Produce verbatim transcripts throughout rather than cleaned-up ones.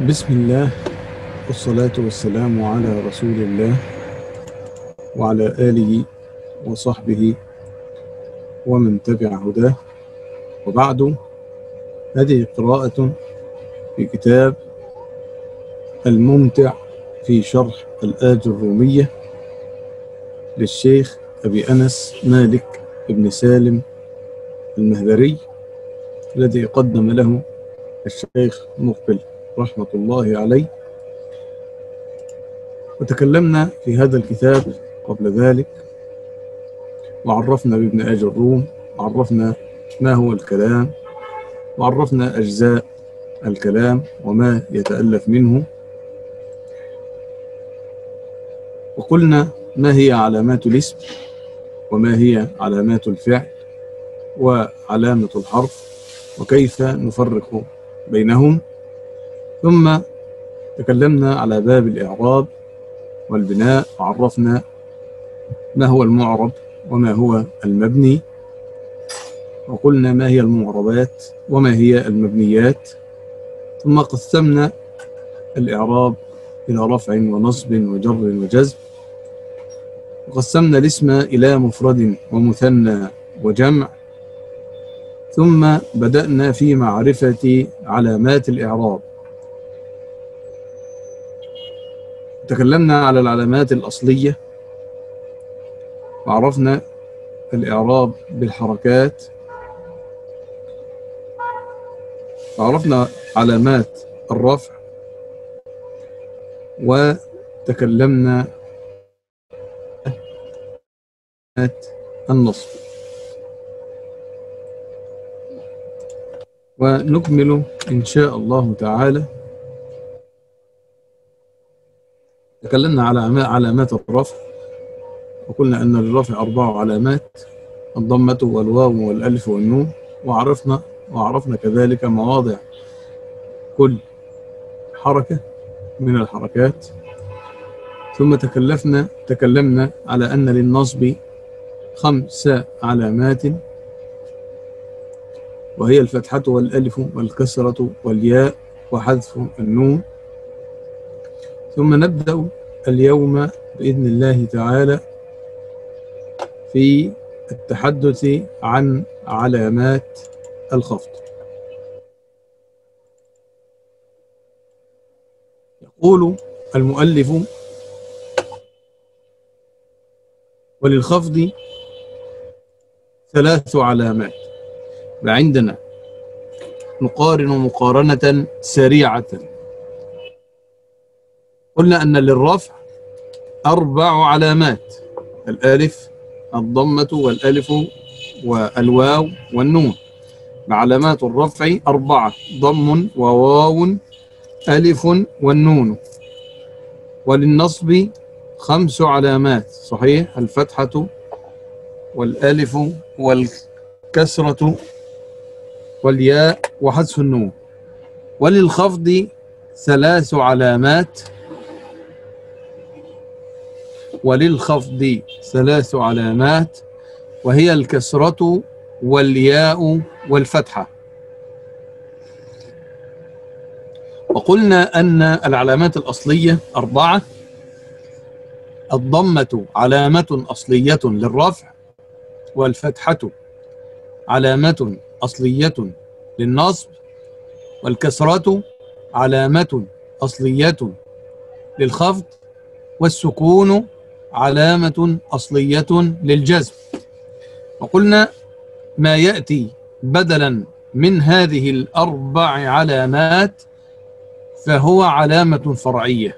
بسم الله والصلاة والسلام على رسول الله وعلى آله وصحبه ومن تبع هداه، وبعد. هذه قراءة في كتاب الممتع في شرح الآج الرومية للشيخ أبي أنس مالك بن سالم المهذري، الذي قدم له الشيخ مقبل رحمة الله عليه. وتكلمنا في هذا الكتاب قبل ذلك وعرفنا بابن آج الروم، وعرفنا ما هو الكلام، وعرفنا أجزاء الكلام وما يتألف منه، وقلنا ما هي علامات الاسم وما هي علامات الفعل وعلامة الحرف وكيف نفرق بينهم. ثم تكلمنا على باب الإعراب والبناء، وعرفنا ما هو المعرب وما هو المبني، وقلنا ما هي المعربات وما هي المبنيات. ثم قسمنا الإعراب إلى رفع ونصب وجر وجزم، وقسمنا الاسم إلى مفرد ومثنى وجمع. ثم بدأنا في معرفة علامات الإعراب، تكلمنا على العلامات الأصلية، وعرفنا الإعراب بالحركات، وعرفنا علامات الرفع، وتكلمنا عن النصب. ونكمل إن شاء الله تعالى. تكلمنا على علامات الرفع، وقلنا أن للرفع أربع علامات: الضمة والواو والألف والنون، وعرفنا وعرفنا كذلك مواضع كل حركة من الحركات. ثم تكلفنا تكلمنا على أن للنصب خمس علامات، وهي الفتحة والألف والكسرة والياء وحذف النون. ثم نبدأ اليوم بإذن الله تعالى في التحدث عن علامات الخفض. يقول المؤلف: وللخفض ثلاث علامات. وعندنا نقارن مقارنة سريعة. قلنا أن للرفع أربع علامات: الألف، الضمة، والألف، والواو، والنون. علامات الرفع أربعة: ضم وواو ألف والنون. وللنصب خمس علامات، صحيح: الفتحة والألف والكسرة والياء وحذف النون. وللخفض ثلاث علامات وللخفض ثلاث علامات وهي الكسرة والياء والفتحة. وقلنا أن العلامات الأصلية أربعة: الضمة علامة أصلية للرفع، والفتحة علامة أصلية للنصب، والكسرة علامة أصلية للخفض، والسكون علامة أصلية للجزم. وقلنا ما يأتي بدلا من هذه الأربع علامات فهو علامة فرعية.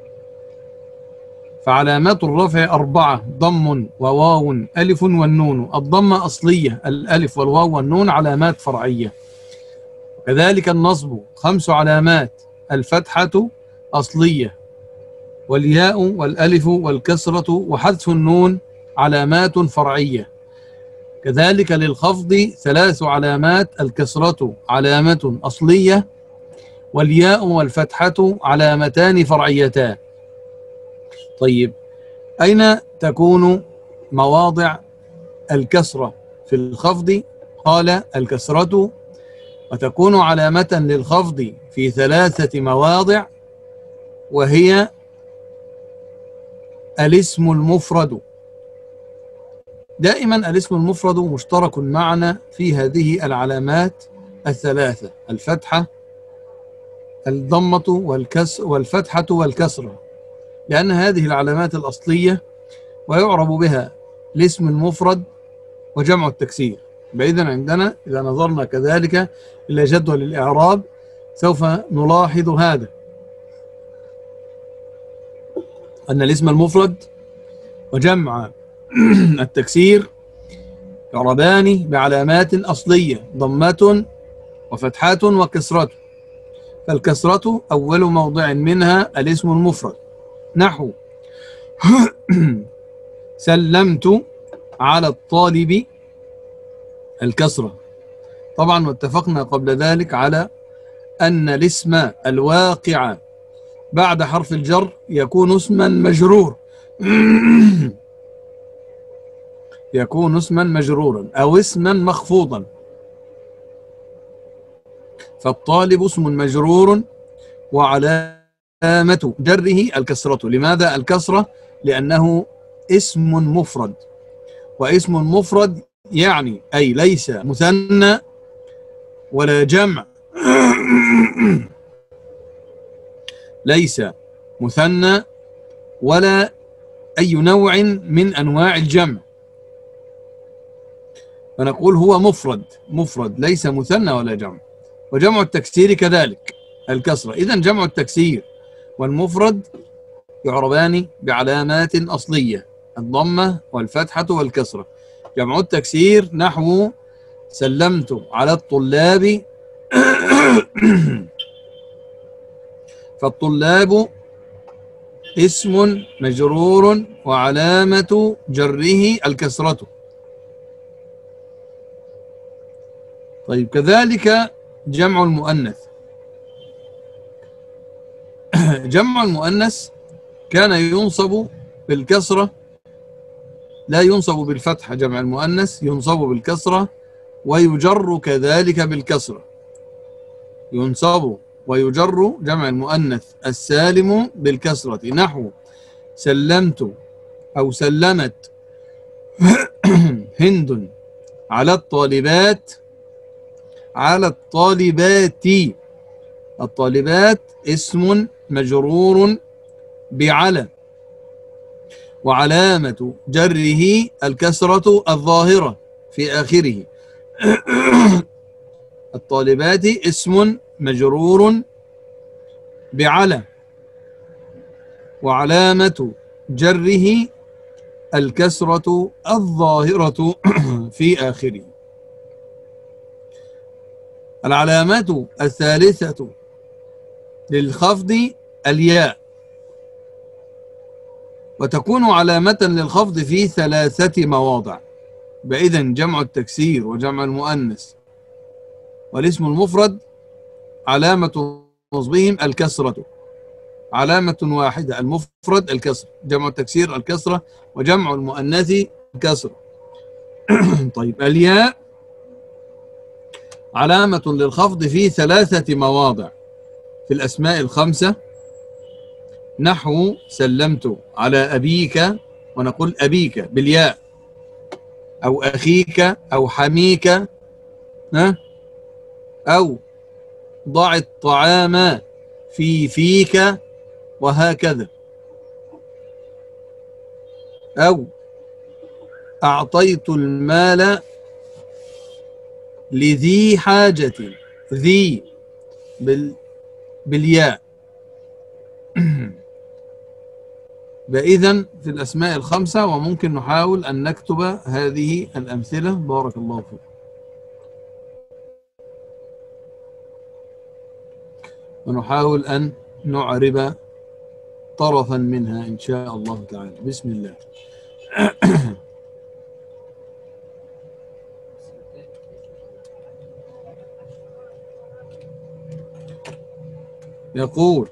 فعلامات الرفع أربعة: ضم وواو ألف والنون. الضمة أصلية، الألف والواو والنون علامات فرعية. وكذلك النصب خمس علامات: الفتحة أصلية، والياء والألف والكسرة وحذف النون علامات فرعية. كذلك للخفض ثلاث علامات: الكسرة علامة أصلية، والياء والفتحة علامتان فرعيتان. طيب، أين تكون مواضع الكسرة في الخفض؟ قال: الكسرة وتكون علامة للخفض في ثلاثة مواضع، وهي الاسم المفرد. دائما الاسم المفرد مشترك معنا في هذه العلامات الثلاثة: الفتحة، الضمة والكسر والفتحة والكسرة، لأن هذه العلامات الأصلية ويعرب بها الاسم المفرد وجمع التكسير. بإذن عندنا إذا نظرنا كذلك إلى جدول الإعراب سوف نلاحظ هذا، أن الاسم المفرد وجمع التكسير يعربان بعلامات أصلية: ضمة وفتحة وكسرة. فالكسرة أول موضع منها الاسم المفرد، نحو سلمت على الطالب، الكسرة. طبعا واتفقنا قبل ذلك على أن الاسم الواقع بعد حرف الجر يكون اسما مجرور يكون اسما مجرورا أو اسما مخفوضا. فالطالب اسم مجرور وعلامة جره الكسرة. لماذا الكسرة؟ لأنه اسم مفرد، واسم مفرد يعني أي ليس مثنى ولا جمع ليس مثنى ولا أي نوع من أنواع الجمع، فنقول هو مفرد مفرد ليس مثنى ولا جمع. وجمع التكسير كذلك الكسرة. إذن جمع التكسير والمفرد يعربان بعلامات أصلية: الضمة والفتحة والكسرة. جمع التكسير نحو سلمت على الطلاب فالطلاب اسم مجرور وعلامة جره الكسرة. طيب كذلك جمع المؤنث. جمع المؤنث كان ينصب بالكسرة، لا ينصب بالفتحة. جمع المؤنث ينصب بالكسرة ويجر كذلك بالكسرة. ينصب ويجر جمع المؤنث السالم بالكسرة، نحو سلمت أو سلمت هند على الطالبات على الطالبات. الطالبات اسم مجرور بعلى وعلامة جره الكسرة الظاهرة في آخره. الطالبات اسم مجرور بعلى وعلامة جره الكسرة الظاهرة في آخره. العلامات الثالثة للخفض الياء، وتكون علامة للخفض في ثلاثة مواضع. بإذن جمع التكسير وجمع المؤنث والاسم المفرد علامة نصبهم الكسرة، علامة واحدة: المفرد الكسر، جمع التكسير الكسرة، وجمع المؤنث الكسر. طيب الياء علامة للخفض في ثلاثة مواضع في الأسماء الخمسة، نحو سلمت على أبيك، ونقول أبيك بالياء، أو أخيك أو حميك، أو ضع الطعام في فيك، وهكذا، أو أعطيت المال لذي حاجة. ذي بال بالياء. فإذن في الأسماء الخمسة، وممكن نحاول أن نكتب هذه الأمثلة. بارك الله فيك. ونحاول أن نعرب طرفا منها إن شاء الله تعالى. بسم الله. يقول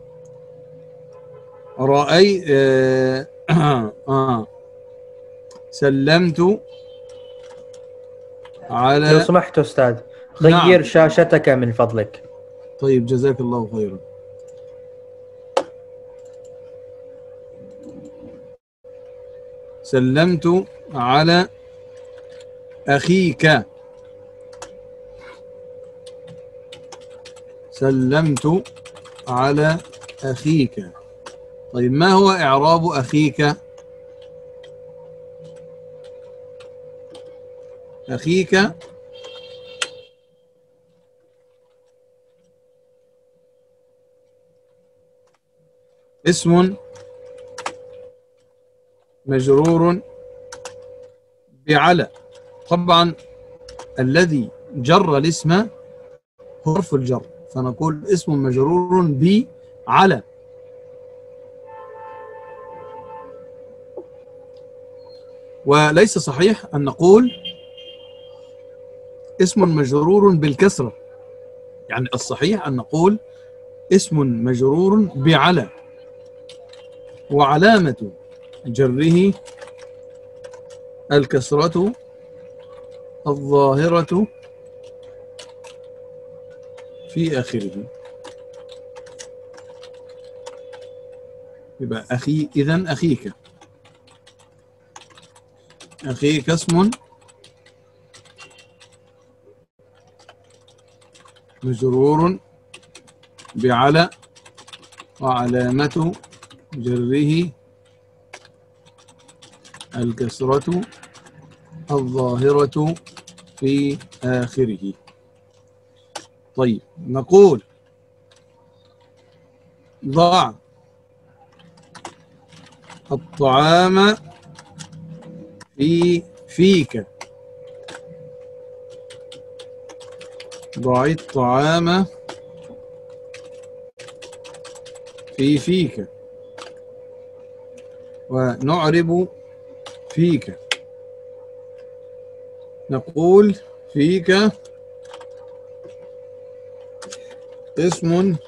رأي آه آه سلمت على، لو سمحت أستاذ، غير نعم. شاشتك من فضلك. طيب جزاك الله خيرا. سلمت على أخيك. سلمت على أخيك. طيب ما هو إعراب أخيك؟ أخيك اسم مجرور بعلى. طبعا الذي جر الاسم حرف الجر، فنقول اسم مجرور بعلى. وليس صحيح أن نقول اسم مجرور بالكسرة، يعني الصحيح أن نقول اسم مجرور بعلى وعلامة جره الكسرة الظاهرة في آخره. يبقى أخي، إذن أخيك. أخيك اسم مجرور بعلى وعلامة جره الكسرة الظاهرة في آخره. طيب نقول ضع الطعام في فيك. ضع الطعام في فيك. ونعرب فيك، نقول فيك اسم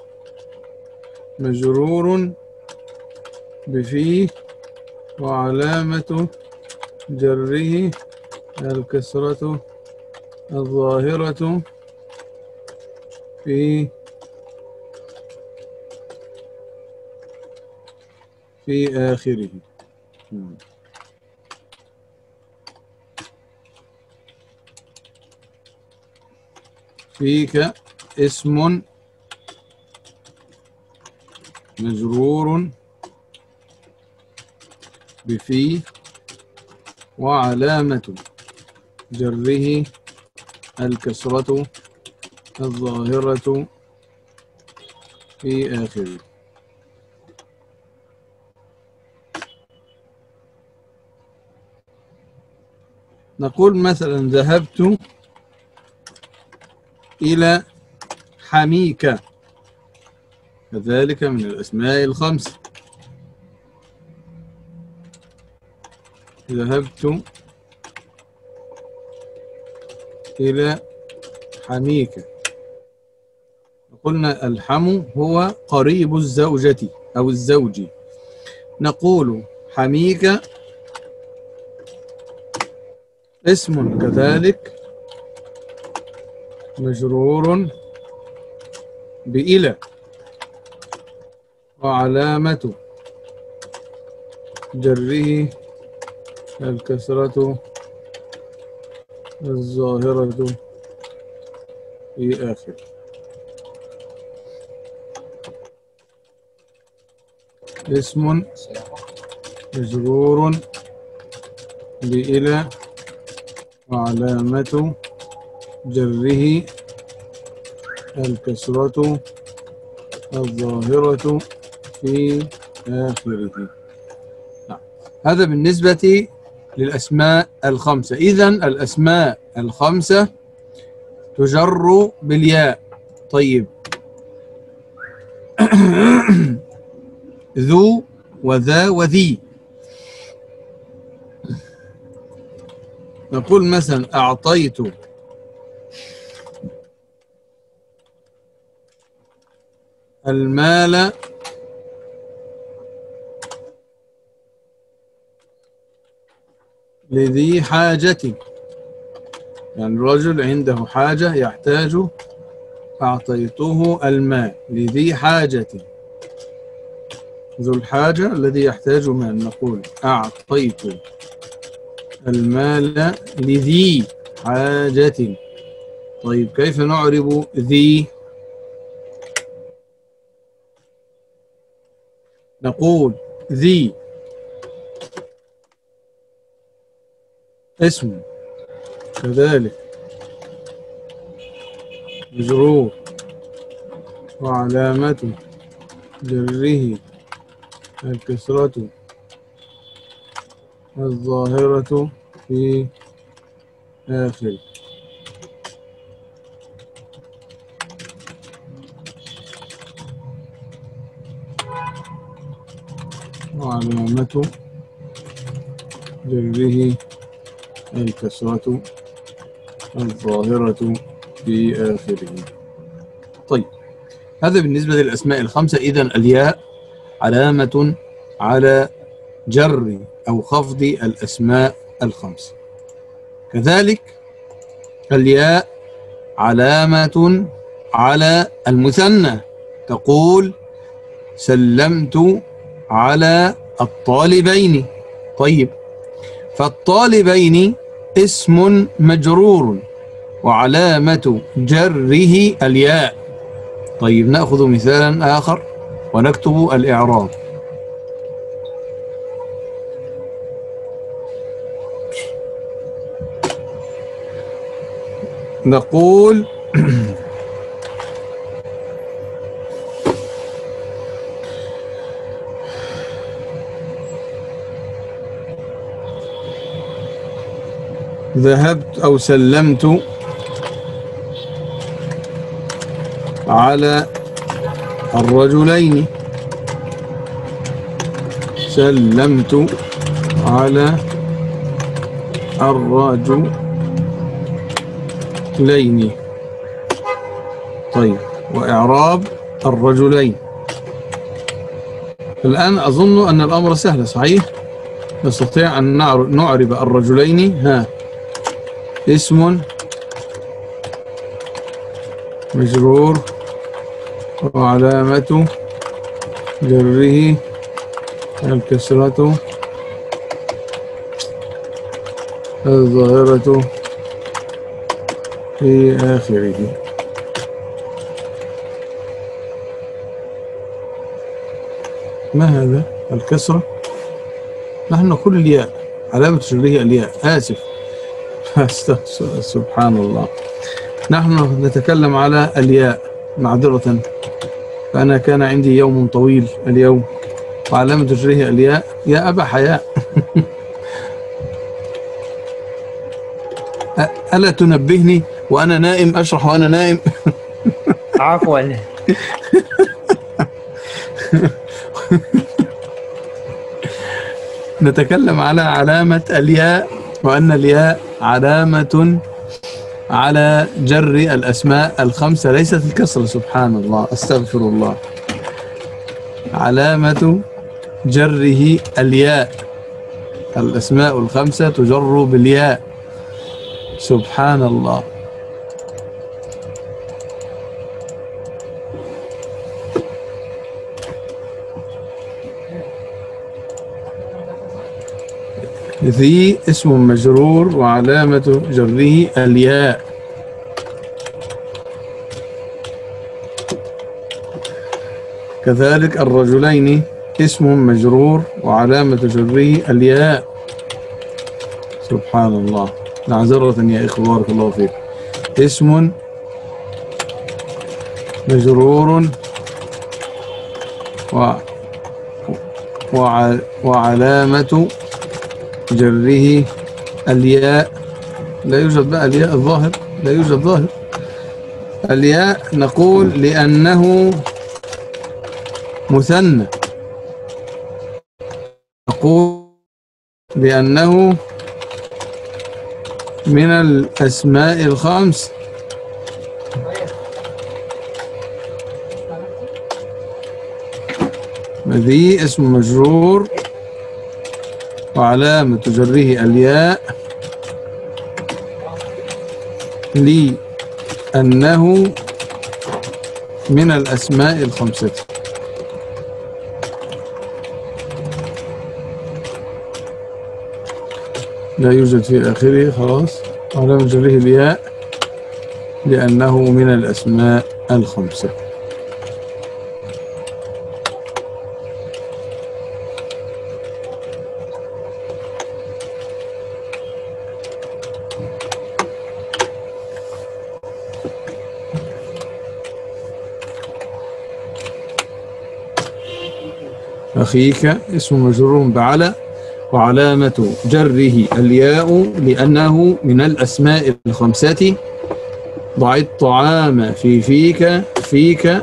مجرور بفيه وعلامة جره الكسرة الظاهرة في في آخره. فيك اسم مجرور بفي وعلامة جره الكسرة الظاهرة في آخره. نقول مثلا ذهبت إلى حميك، كذلك من الأسماء الخمس. ذهبت إلى حميك. قلنا الحم هو قريب الزوجة أو الزوج. نقول حميك اسم كذلك مجرور بإلى وعلامة جره الكسرة الظاهرة في آخر. اسم مجرور بإلى وعلامة جره الكسرة الظاهرة في آخره. هذا بالنسبة للأسماء الخمسة. إذن الأسماء الخمسة تجر بالياء. طيب ذو وذا وذي. نقول مثلا أعطيت المال لذي حاجة. يعني الرجل عنده حاجة يحتاج، أعطيته المال لذي حاجة. ذو الحاجة الذي يحتاج مال، نقول أعطيت المال لذي حاجة. طيب كيف نعرب ذي؟ نقول ذي اسم كذلك مجرور وعلامة جره الكسرة الظاهرة في آخره. وعلامة جره الكسرة الظاهرة في آخره. طيب هذا بالنسبة للأسماء الخمسة. إذن الياء علامة على جر أو خفض الأسماء الخمسة. كذلك الياء علامة على المثنى، تقول سلمت على الطالبين. طيب فالطالبين اسم مجرور وعلامة جره الياء. طيب نأخذ مثالا آخر ونكتب الإعراب. نقول ذهبت أو سلمت على الرجلين. سلمت على الرجلين. طيب وإعراب الرجلين. الآن أظن أن الأمر سهل، صحيح؟ نستطيع أن نعرب الرجلين. ها، اسم مجرور وعلامة جره الكسرة الظاهرة في آخره. ما هذا؟ الكسرة؟ نحن نقول الياء، علامة جره الياء. آسف سبحان الله، نحن نتكلم على الياء معذرة، فأنا كان عندي يوم طويل اليوم وعلامة جره الياء. يا أبا حياء ألا تنبهني وأنا نائم، أشرح وأنا نائم. عفوا. نتكلم على علامة الياء، وأن الياء علامة على جر الأسماء الخمسة ليست الكسرة. سبحان الله، أستغفر الله. علامة جره الياء، الأسماء الخمسة تجر بالياء. سبحان الله. ذي اسم مجرور وعلامة جره الياء. كذلك الرجلين اسم مجرور وعلامة جره الياء. سبحان الله، معذرة يا إخوة بارك الله فيك. اسم مجرور و... وع... وعلامة جره الياء. لا يوجد بقى الياء الظاهر، لا يوجد ظاهر. الياء نقول لأنه مثنى، نقول لأنه من الأسماء الخمس. ذي اسم مجرور وعلامة جره الياء. لأنه من الأسماء الخمسة. لا يوجد في آخره، خلاص. علامة جره الياء لأنه من الأسماء الخمسة. أخيك اسم مجرور بعلى وعلامة جره الياء لأنه من الأسماء الخمسة. ضع الطعام في فيك. فيك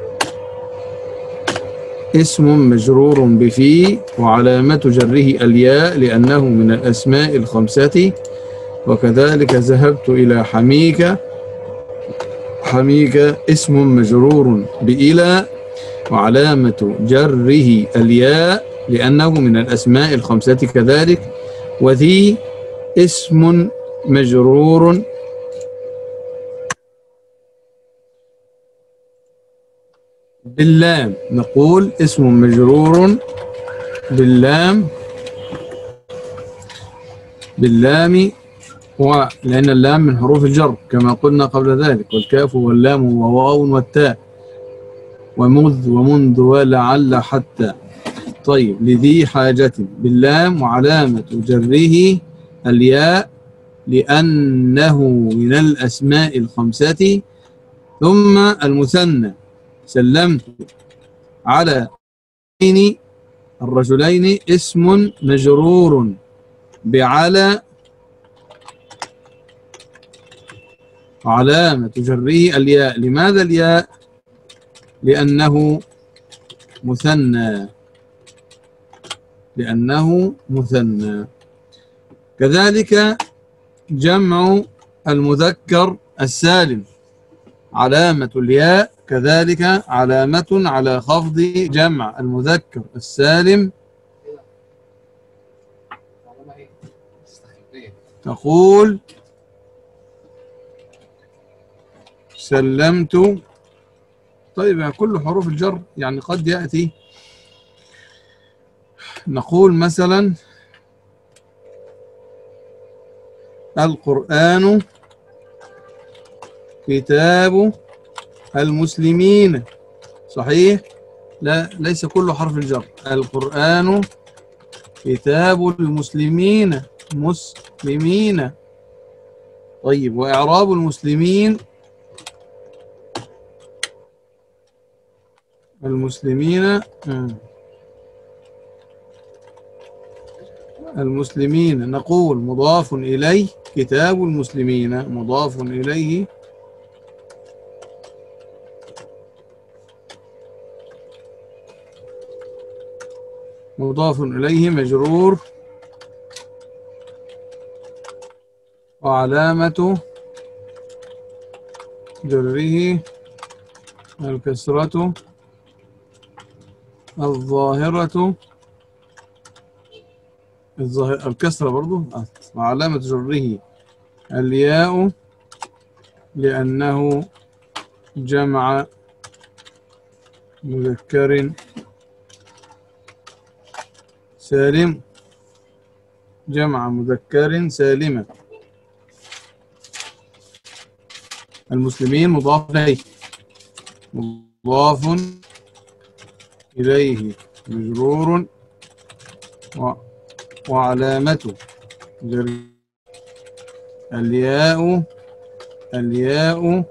اسم مجرور بفي وعلامة جره الياء لأنه من الأسماء الخمسة. وكذلك ذهبت إلى حميك. حميك اسم مجرور بإلى وعلامة جره الياء لأنه من الأسماء الخمسة كذلك. وذي اسم مجرور باللام. نقول اسم مجرور باللام باللام ولأن اللام من حروف الجر كما قلنا قبل ذلك، والكاف واللام وواو والتاء ومذ ومنذ ولعل حتى. طيب، لذي حاجة باللام وعلامة جره الياء لأنه من الأسماء الخمسة. ثم المثنى سلمت على الرجلين اسم مجرور بعلى علامة جره الياء. لماذا الياء؟ لأنه مثنى لأنه مثنى. كذلك جمع المذكر السالم علامة الياء كذلك علامة على خفض جمع المذكر السالم. تقول سلمت. طيب، يعني كل حروف الجر يعني قد يأتي نقول مثلا القرآن كتاب المسلمين. صحيح؟ لا، ليس كل حرف الجر. القرآن كتاب المسلمين مسلمين. طيب، وإعراب المسلمين المسلمين المسلمين نقول مضاف إليه كتاب المسلمين مضاف إليه مضاف إليه مجرور وعلامة جره الكسرة الظاهرة الظاهرة الكسرة برضو وعلامة جره الياء لأنه جمع مذكر سالم جمع مذكر سالما. المسلمين مضاف إليه مضاف إليه مجرور و... وعلامته جر الياء الياء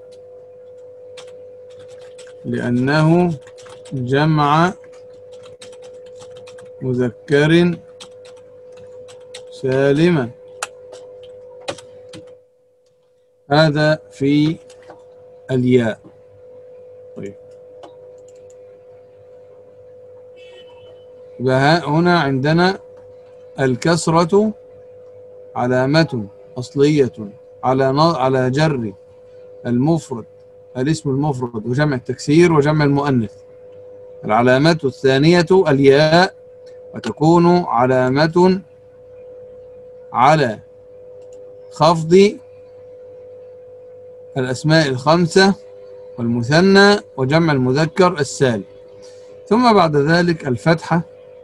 لأنه جمع مذكر سالما. هذا في الياء. طيب، هنا عندنا الكسرة علامة أصلية على على جر المفرد الاسم المفرد وجمع التكسير وجمع المؤنث. العلامة الثانية الياء وتكون علامة على خفض الأسماء الخمسة والمثنى وجمع المذكر السالم. ثم بعد ذلك الفتحة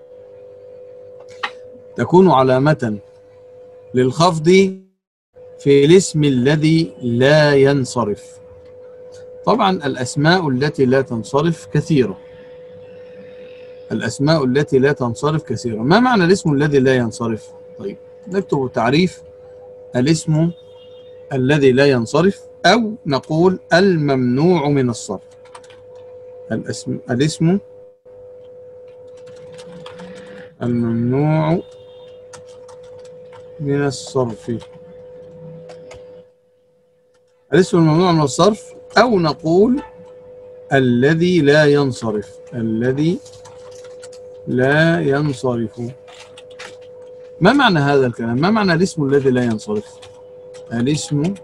تكون علامة للخفض في الاسم الذي لا ينصرف. طبعا الأسماء التي لا تنصرف كثيرة، الأسماء التي لا تنصرف كثيرة. ما معنى الاسم الذي لا ينصرف؟ طيب نكتب تعريف الاسم الذي لا ينصرف، أو نقول الممنوع من الصرف. الاسم الاسم الممنوع من الصرف، الاسم الممنوع من الصرف، أو نقول الذي لا ينصرف، الذي لا ينصرف. ما معنى هذا الكلام؟ ما معنى الاسم الذي لا ينصرف؟ الاسم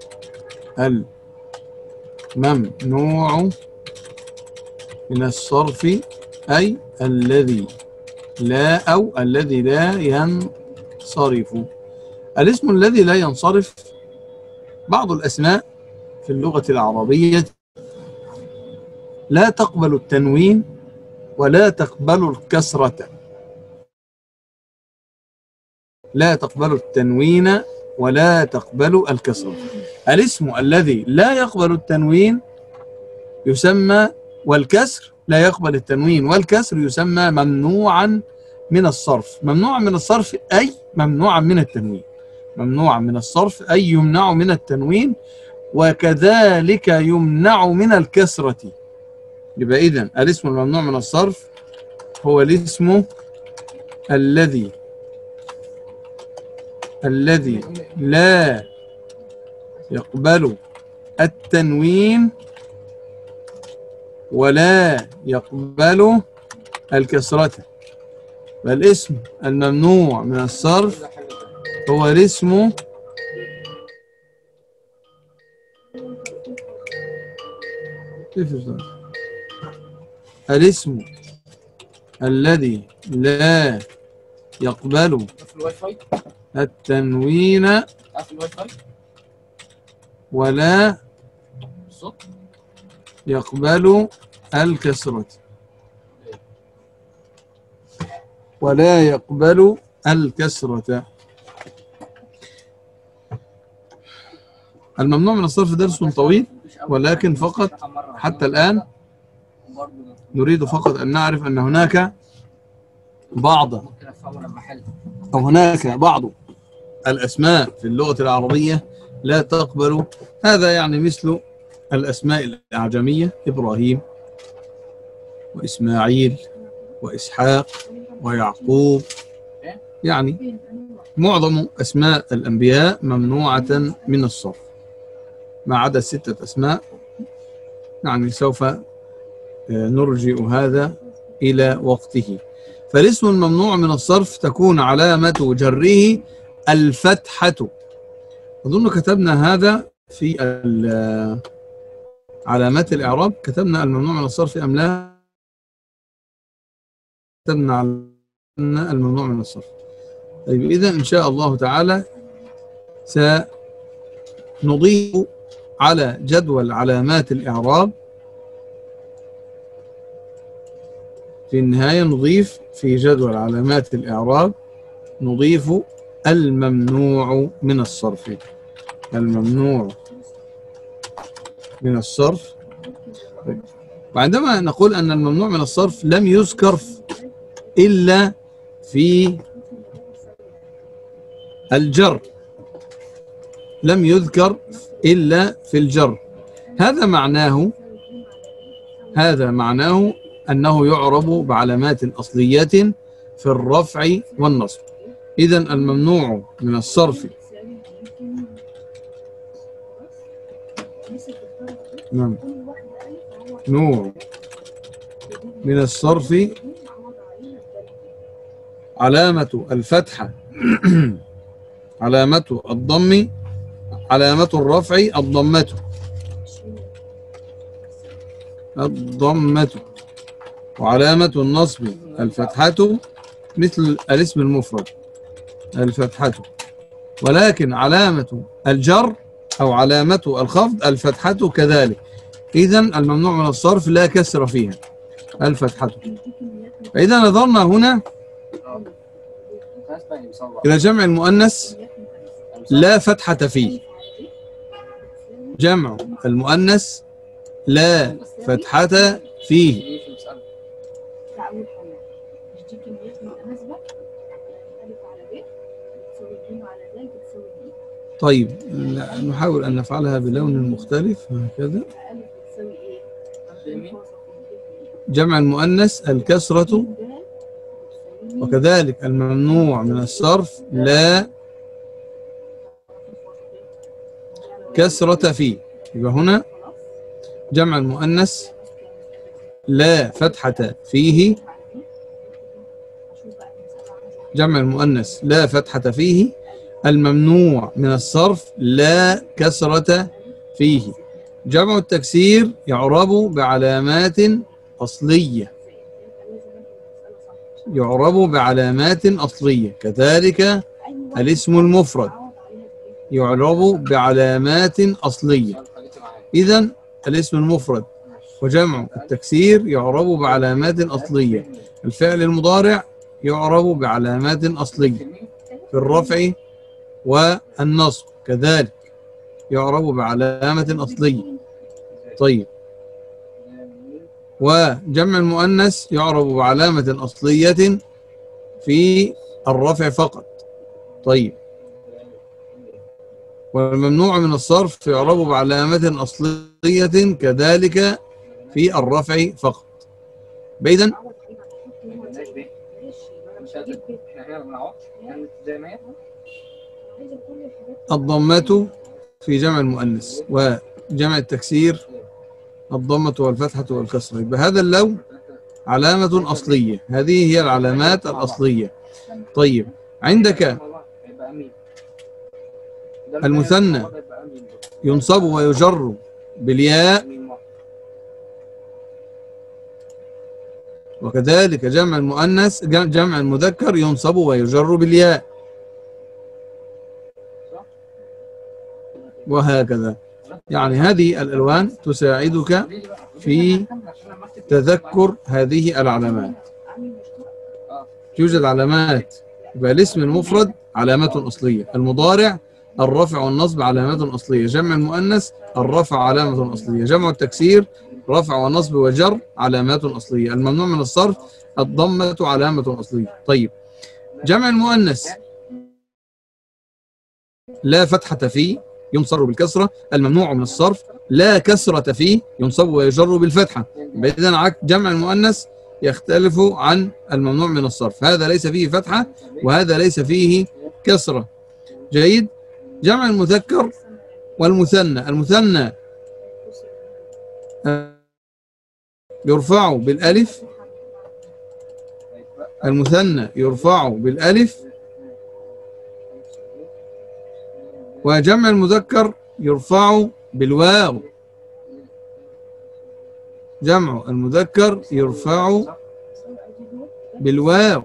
الممنوع من الصرف أي الذي لا أو الذي لا ينصرف. الاسم الذي لا ينصرف بعض الأسماء في اللغة العربية لا تقبل التنوين ولا تقبل الكسرة، لا تقبل التنوين ولا تقبل الكسرة. الاسم الذي لا يقبل التنوين يسمى، والكسر لا يقبل التنوين والكسر يسمى ممنوعا من الصرف. ممنوعا من الصرف أي ممنوعا من التنوين، ممنوعا من الصرف أي يمنع من التنوين، وكذلك يمنع من الكسرة. يبقى إذن الاسم الممنوع من الصرف هو الاسم الذي الذي لا يقبل التنوين ولا يقبل الكسرة. فالاسم الممنوع من الصرف هو الاسم الاسم الذي لا يقبل التنوين ولا يقبل الكسرة، ولا يقبل الكسرة. الممنوع من الصرف درس طويل، ولكن فقط حتى الآن نريد فقط أن نعرف أن هناك بعض أو هناك بعض الأسماء في اللغة العربية لا تقبل هذا، يعني مثل الأسماء الأعجمية إبراهيم وإسماعيل وإسحاق ويعقوب، يعني معظم أسماء الأنبياء ممنوعة من الصرف ما عدا ستة أسماء، يعني سوف نرجئ هذا إلى وقته. فالاسم الممنوع من الصرف تكون علامة جره الفتحة. أظن كتبنا هذا في علامات الإعراب، كتبنا الممنوع من الصرف أم لا؟ كتبنا الممنوع من الصرف. طيب إذا إن شاء الله تعالى سنضيف على جدول علامات الإعراب في النهاية، نضيف في جدول علامات الإعراب نضيف الممنوع من الصرف، الممنوع من الصرف. وعندما نقول أن الممنوع من الصرف لم يذكر إلا في الجر، لم يذكر إلا في الجر، هذا معناه هذا معناه أنه يعرب بعلامات أصلية في الرفع والنصب. إذن الممنوع من الصرف ممنوع من الصرف علامة الفتحة علامة الضم، علامة الرفع الضمة الضمة وعلامة النصب الفتحة مثل الاسم المفرد الفتحة، ولكن علامة الجر أو علامة الخفض الفتحة كذلك. إذن الممنوع من الصرف لا كسر فيها، الفتحة. فإذا نظرنا هنا إلى جمع المؤنث لا فتحة فيه، جمع المؤنث لا فتحة فيه. طيب نحاول أن نفعلها بلون مختلف هكذا. جمع المؤنث الكسرة، وكذلك الممنوع من الصرف لا كسرة فيه. يبقى هنا جمع المؤنث لا فتحة فيه، جمع المؤنث لا فتحة فيه، الممنوع من الصرف لا كسرة فيه. جمع التكسير يعرب بعلامات أصلية، يعرب بعلامات أصلية. كذلك الاسم المفرد يعرب بعلامات أصلية. إذن الاسم المفرد وجمع التكسير يعرب بعلامات أصلية. الفعل المضارع يعرب بعلامات أصلية في الرفع والنصب، كذلك يعرب بعلامة أصلية. طيب، وجمع المؤنث يعرب بعلامة أصلية في الرفع فقط. طيب، والممنوع من الصرف يعرب بعلامة أصلية كذلك في الرفع فقط. إذن الضمة في جمع المؤنث وجمع التكسير الضمة والفتحة والكسرة، بهذا اللون علامة أصلية. هذه هي العلامات الأصلية. طيب، عندك المثنى ينصب ويجر بالياء، وكذلك جمع المؤنث جمع المذكر ينصب ويجر بالياء، وهكذا. يعني هذه الألوان تساعدك في تذكر هذه العلامات. يوجد علامات، يبقى الاسم المفرد علامة أصلية، المضارع الرفع والنصب علامات أصلية، جمع المؤنث الرفع علامة أصلية، جمع التكسير رفع ونصب وجر علامات أصلية، الممنوع من الصرف الضمة علامة أصلية. طيب، جمع المؤنث لا فتحة فيه ينصر بالكسرة، الممنوع من الصرف لا كسرة فيه ينصب ويجر بالفتحة. إذن جمع المؤنث يختلف عن الممنوع من الصرف، هذا ليس فيه فتحة وهذا ليس فيه كسرة. جيد. جمع المذكر والمثنى، المثنى يرفع بالألف، المثنى يرفع بالألف، وجمع المذكر يرفع بالواو، جمع المذكر يرفع بالواو.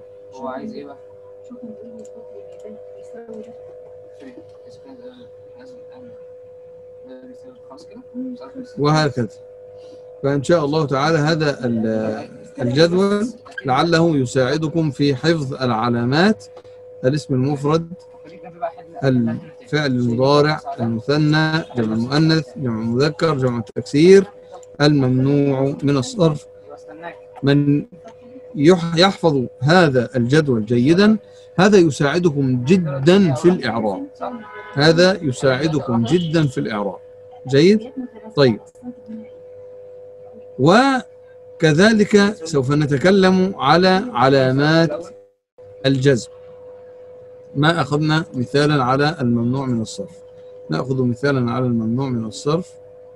وهكذا. فإن شاء الله تعالى هذا الجدول لعله يساعدكم في حفظ العلامات: الاسم المفرد، الفعل المضارع، المثنى، جمع المؤنث، جمع المذكر، جمع التكسير، الممنوع من الصرف. من يحفظ هذا الجدول جيدا هذا يساعدكم جدا في الإعراب، هذا يساعدكم جدا في الإعراب. جيد. طيب، وكذلك سوف نتكلم على علامات الجزم. ما أخذنا مثالا على الممنوع من الصرف، نأخذ مثالا على الممنوع من الصرف.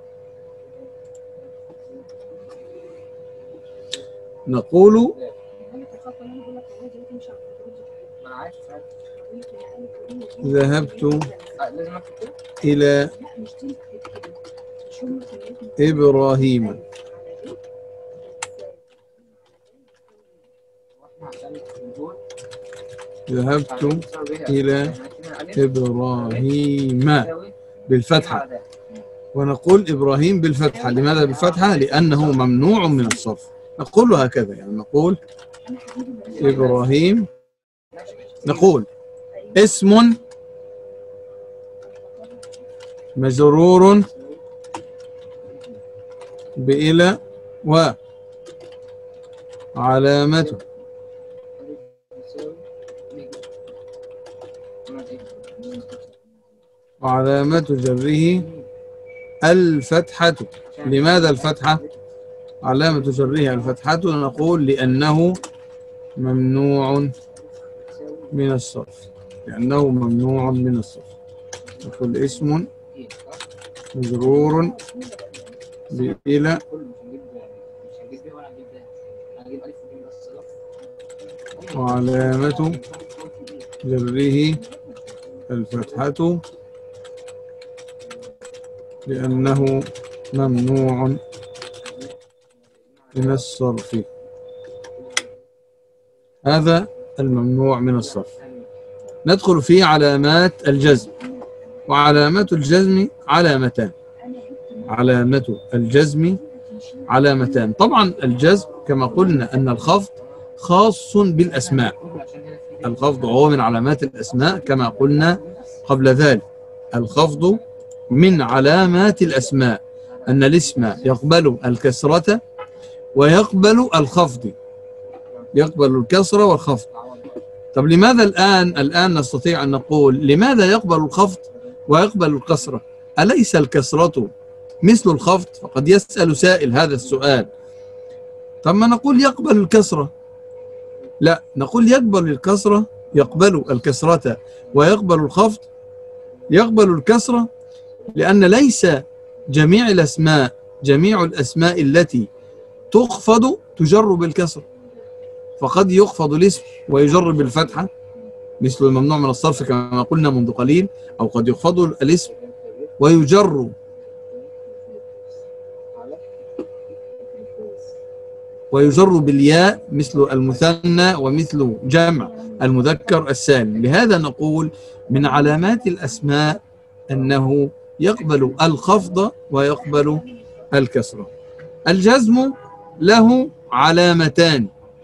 نقول ذهبت إلى إبراهيم. ذهبت إلى إبراهيم. بالفتحة، ونقول إبراهيم بالفتحة. لماذا بالفتحة؟ لأنه ممنوع من الصرف. نقول هكذا، يعني نقول إبراهيم، نقول اسم مجرور بإلى وعلامته وعلامة جره الفتحة. لماذا الفتحة؟ علامة جره الفتحة. نقول لأنه ممنوع من الصرف، لأنه ممنوع من الصرف. نقول اسم مجرور بإلى وعلامة جره الفتحة لأنه ممنوع من الصرف. هذا الممنوع من الصرف. ندخل في علامات الجزم. وعلامات الجزم علامتان. علامة الجزم علامتان. طبعا الجزم كما قلنا أن الخفض خاص بالأسماء. الخفض هو من علامات الأسماء كما قلنا قبل ذلك. الخفض من علامات الأسماء، أن الاسم يقبل الكسرة ويقبل الخفض، يقبل الكسرة والخفض. طب لماذا الآن الآن نستطيع أن نقول لماذا يقبل الخفض ويقبل الكسرة؟ أليس الكسرة مثل الخفض؟ فقد يسأل سائل هذا السؤال. طب ما نقول يقبل الكسرة، لا، نقول يقبل الكسرة، يقبل الكسرة ويقبل الخفض. يقبل الكسرة لأن ليس جميع الأسماء جميع الأسماء التي تخفض تجر بالكسر، فقد يخفض الاسم ويجر بالفتحة مثل الممنوع من الصرف كما قلنا منذ قليل، أو قد يخفض الاسم ويجر ويجر بالياء مثل المثنى ومثل جمع المذكر السالم. لهذا نقول من علامات الأسماء أنه يقبل الخفض ويقبل الكسرة. الجزم له علامتان.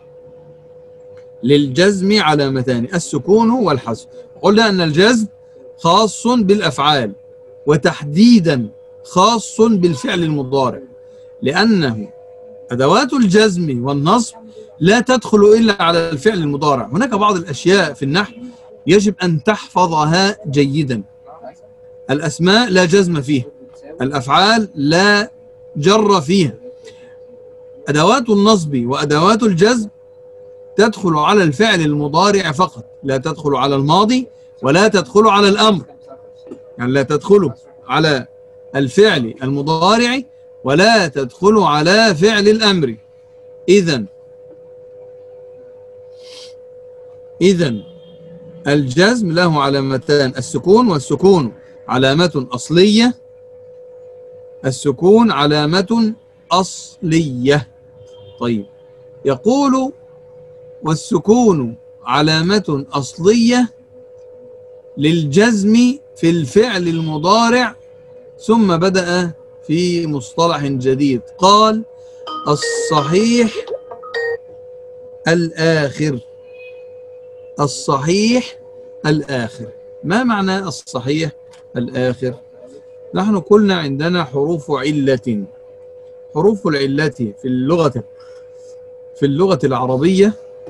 للجزم علامتان، السكون والحذف. قلنا أن الجزم خاص بالأفعال، وتحديدا خاص بالفعل المضارع، لأنه أدوات الجزم والنصب لا تدخل إلا على الفعل المضارع. هناك بعض الأشياء في النحو يجب أن تحفظها جيدا. الأسماء لا جزم فيها، الأفعال لا جر فيها. أدوات النصب وأدوات الجزم تدخل على الفعل المضارع فقط، لا تدخل على الماضي ولا تدخل على الأمر. يعني لا تدخل على الفعل المضارع ولا تدخل على فعل الأمر. إذن إذن الجزم له علامتان، السكون، والسكون علامة أصلية. السكون علامة أصلية. طيب، يقول والسكون علامة أصلية للجزم في الفعل المضارع، ثم بدأ في مصطلح جديد قال الصحيح الآخر. الصحيح الآخر. ما معنى الصحيح الآخر؟ نحن قلنا عندنا حروف علة. حروف العلة في اللغة في اللغة العربية،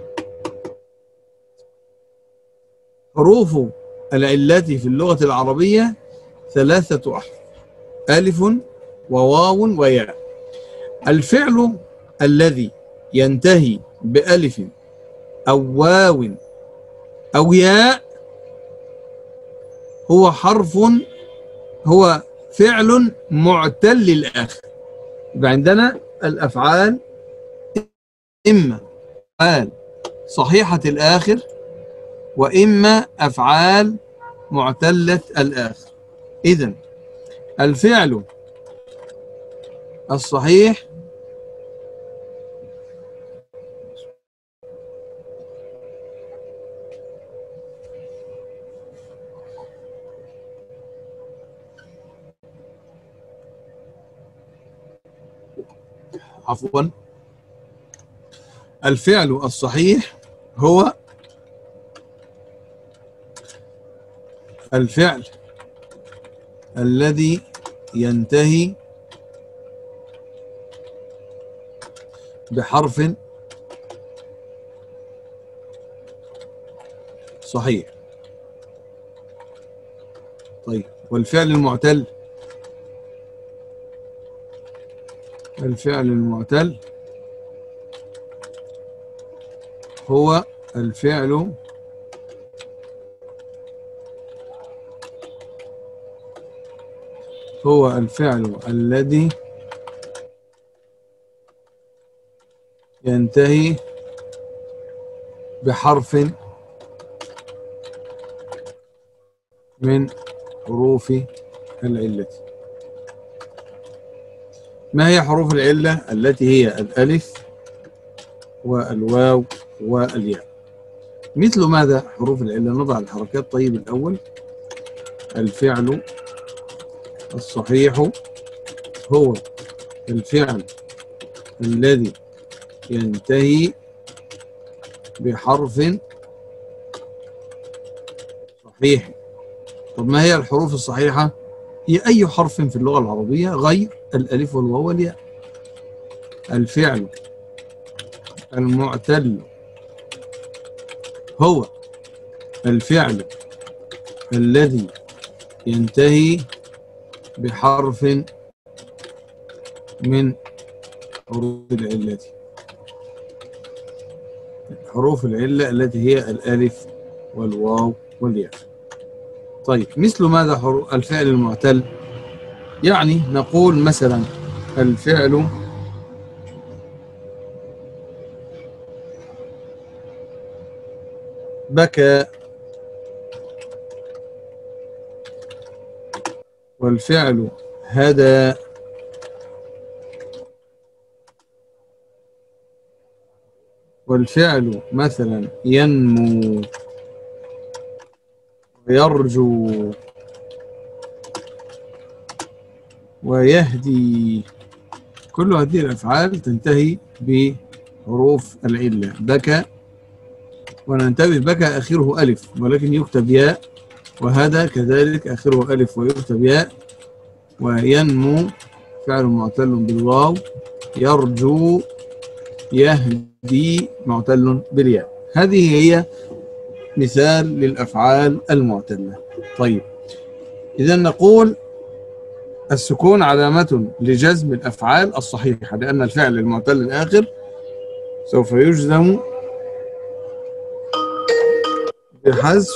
حروف العلة في اللغة العربية ثلاثة أحرف: ألف وواو وياء. الفعل الذي ينتهي بألف أو واو أو ياء هو حرف هو فعل معتل الآخر. يبقى عندنا الأفعال إما أفعال صحيحة الآخر وإما أفعال معتلة الآخر. إذن الفعل الصحيح عفوا الفعل الصحيح هو الفعل الذي ينتهي بحرف صحيح. طيب والفعل المعتل؟ الفعل المعتل هو الفعل هو الفعل الذي ينتهي بحرف من حروف العلة. ما هي حروف العلة؟ التي هي الألف والواو والياء. مثل ماذا حروف العلة؟ نضع الحركات. طيب الأول الفعل الصحيح هو الفعل الذي ينتهي بحرف صحيح. طب ما هي الحروف الصحيحة؟ هي أي حرف في اللغة العربية غير الألف والواو والياء. الفعل المعتل هو الفعل الذي ينتهي بحرف من حروف العلة. حروف العلة التي هي الألف والواو والياء. طيب مثل ماذا حروف الفعل المعتل؟ يعني نقول مثلا الفعل بكى، والفعل هدى، والفعل مثلا ينمو ويرجو ويهدي. كل هذه الأفعال تنتهي بحروف العلة. بكى، وننتبه بكى آخره ألف ولكن يكتب ياء، وهذا كذلك آخره ألف ويكتب ياء، وينمو فعل معتل بالواو، يرجو يهدي معتل بالياء. هذه هي مثال للأفعال المعتلة. طيب إذا نقول السكون علامة لجزم الأفعال الصحيحة، لأن الفعل المعتل الآخر سوف يجزم بحذف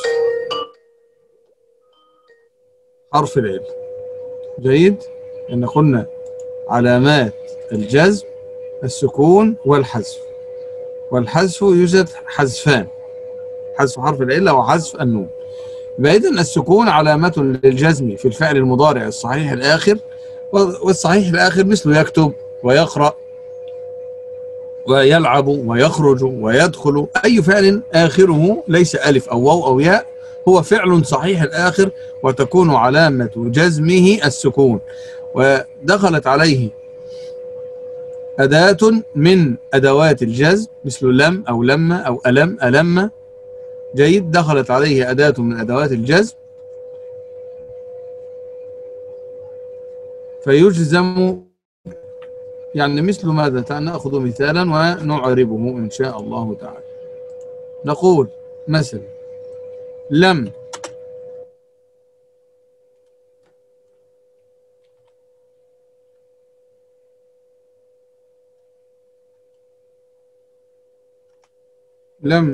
حرف العلة. جيد، لأن قلنا علامات الجزم السكون والحذف، والحذف يوجد حذفان، حذف حرف العلة وحذف النون. إذن السكون علامة للجزم في الفعل المضارع الصحيح الآخر، والصحيح الآخر مثل يكتب ويقرأ ويلعب ويخرج ويدخل. أي فعل آخره ليس ألف أو واو أو ياء هو فعل صحيح الآخر، وتكون علامة جزمه السكون، ودخلت عليه أداة من أدوات الجزم مثل لم أو لما أو ألم ألم. جيد، دخلت عليه أداة من أدوات الجزم فيجزم. يعني مثل ماذا؟ نأخذ مثالا ونعربه إن شاء الله تعالى. نقول مثلا لم لم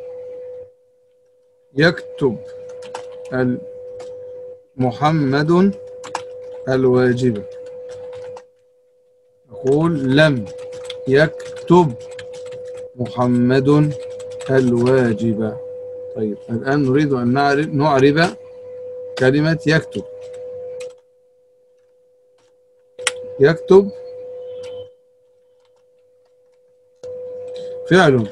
يكتب محمد الواجب. نقول لم يكتب محمد الواجب. طيب الآن نريد أن نعرف, نعرب كلمة يكتب. يكتب فعل،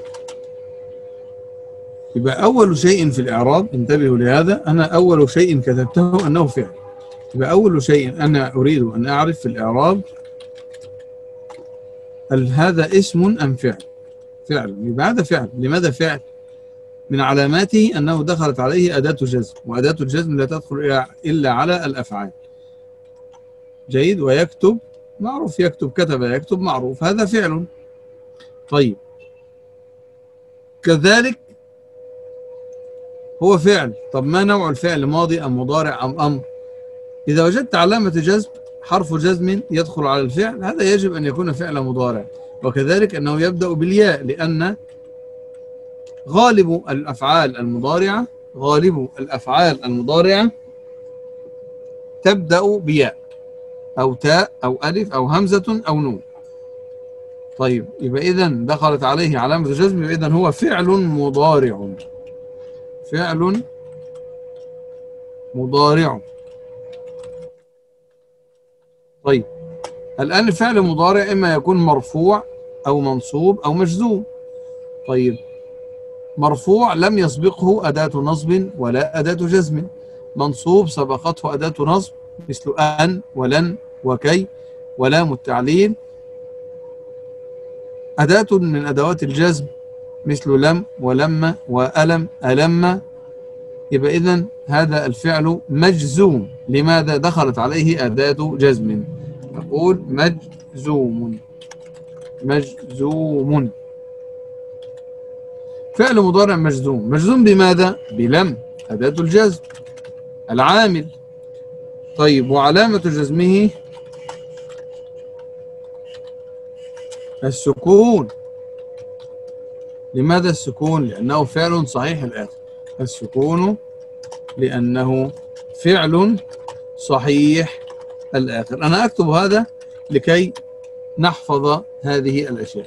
يبقى أول شيء في الإعراب، انتبهوا لهذا، أنا أول شيء كتبته أنه فعل. يبقى أول شيء أنا أريد أن أعرف في الإعراب هل هذا اسم أم فعل؟ فعل. يبقى هذا فعل. لماذا فعل؟ من علاماته أنه دخلت عليه أداة جزم، وأداة الجزم لا تدخل إلا على الأفعال. جيد. ويكتب معروف، يكتب، كتب، يكتب معروف، هذا فعل. طيب كذلك هو فعل. طب ما نوع الفعل؟ ماضي أم مضارع أم أمر؟ إذا وجدت علامة جزم حرف جزم يدخل على الفعل، هذا يجب أن يكون فعل مضارع. وكذلك أنه يبدأ بالياء، لأن غالب الأفعال المضارعة غالب الأفعال المضارعة تبدأ بياء أو تاء أو ألف أو همزة أو نون. طيب يبقى إذن دخلت عليه علامة الجزم، يبقى إذن هو فعل مضارع. فعل مضارع. طيب الآن الفعل مضارع إما يكون مرفوع أو منصوب أو مجزوم. طيب مرفوع لم يسبقه أداة نصب ولا أداة جزم. منصوب سبقته أداة نصب مثل أن ولن وكي ولام التعليل. أداة من أدوات الجزم مثل لم ولم وألم ألم. يبقى إذن هذا الفعل مجزوم. لماذا؟ دخلت عليه أداة جزم. نقول مجزوم. مجزوم. فعل مضارع مجزوم. مجزوم بماذا؟ بلم أداة الجزم العامل. طيب وعلامة جزمه السكون. لماذا السكون؟ لأنه فعل صحيح الآخر. السكون لأنه فعل صحيح الآخر. أنا أكتب هذا لكي نحفظ هذه الأشياء.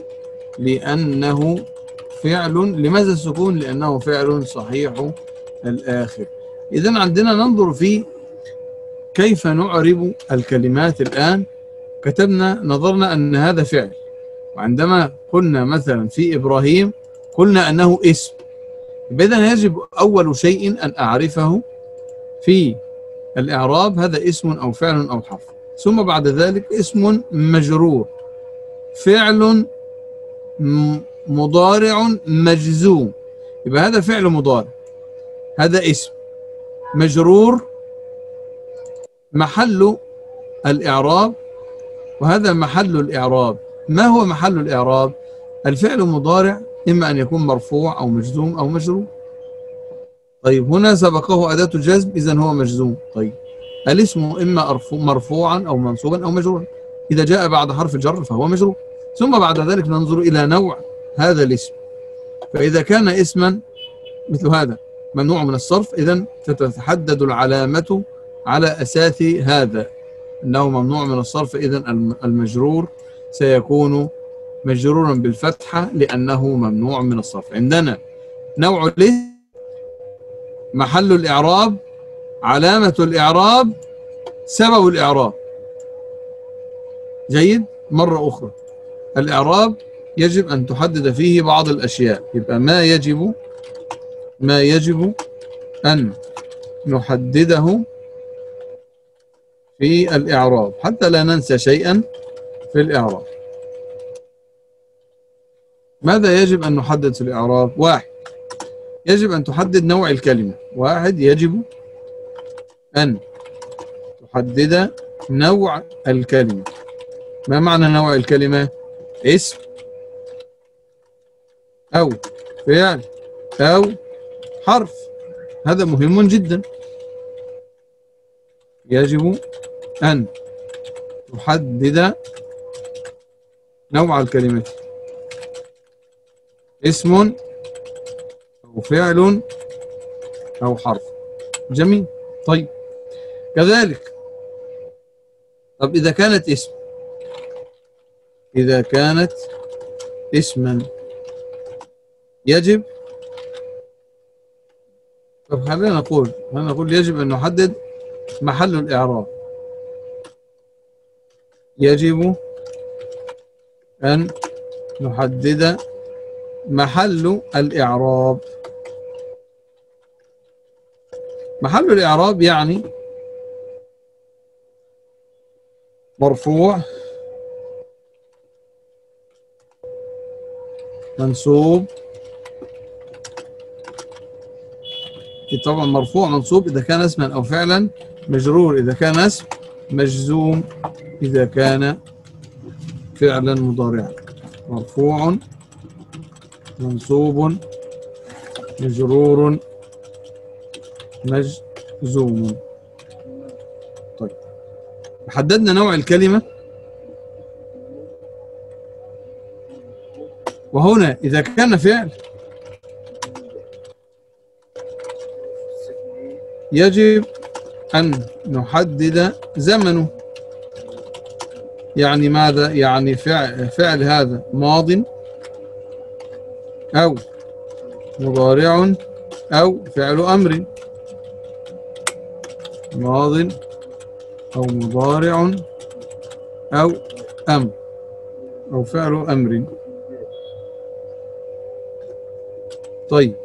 لأنه فعل. لماذا السكون؟ لأنه فعل صحيح الآخر. إذن عندنا ننظر في كيف نعرب الكلمات. الآن كتبنا، نظرنا أن هذا فعل، وعندما قلنا مثلا في إبراهيم قلنا أنه اسم. إذن يجب أول شيء أن أعرفه في الإعراب هذا اسم أو فعل أو حرف. ثم بعد ذلك اسم مجرور، فعل مضارع مجزوم. يبقى هذا فعل مضارع، هذا اسم مجرور محل الإعراب، وهذا محل الإعراب. ما هو محل الإعراب؟ الفعل المضارع إما أن يكون مرفوع أو مجزوم أو مجرور. طيب هنا سبقه أداة الجزم، إذن هو مجزوم. طيب الاسم إما مرفوعا أو منصوبا أو مجرورا. إذا جاء بعد حرف الجر فهو مجرور. ثم بعد ذلك ننظر إلى نوع هذا الاسم. فإذا كان اسما مثل هذا ممنوع من الصرف، إذن تتحدد العلامة على أساس هذا أنه ممنوع من الصرف. إذن المجرور سيكون مجرورا بالفتحة لأنه ممنوع من الصرف. عندنا نوع الاسم، محل الإعراب، علامة الإعراب، سبب الإعراب. جيد. مرة أخرى الإعراب يجب أن تحدد فيه بعض الأشياء. يبقى ما يجب ما يجب أن نحدده في الإعراب حتى لا ننسى شيئا في الإعراب. ماذا يجب أن نحدد في الإعراب؟ واحد، يجب أن تحدد نوع الكلمة. واحد، يجب أن تحدد نوع الكلمة. ما معنى نوع الكلمة؟ اسم أو فعل أو حرف. هذا مهم جدا. يجب أن تحدد نوع الكلمة، اسم أو فعل أو حرف. جميل. طيب كذلك، طب إذا كانت اسم إذا كانت اسما يجب، طب خلينا نقول خلينا نقول يجب أن نحدد محل الإعراب. يجب أن نحدد محل الإعراب. محل الإعراب يعني مرفوع منصوب. طبعا مرفوع منصوب إذا كان اسما أو فعلا، مجرور إذا كان اسم، مجزوم إذا كان فعلا مضارعا. مرفوع منصوب مجرور مجزوم. طيب حددنا نوع الكلمة، وهنا إذا كان فعل يجب أن نحدد زمنه. يعني ماذا؟ يعني فعل, فعل هذا ماض أو مضارع أو فعل أمر. ماض أو مضارع أو أمر أو فعل أمر. طيب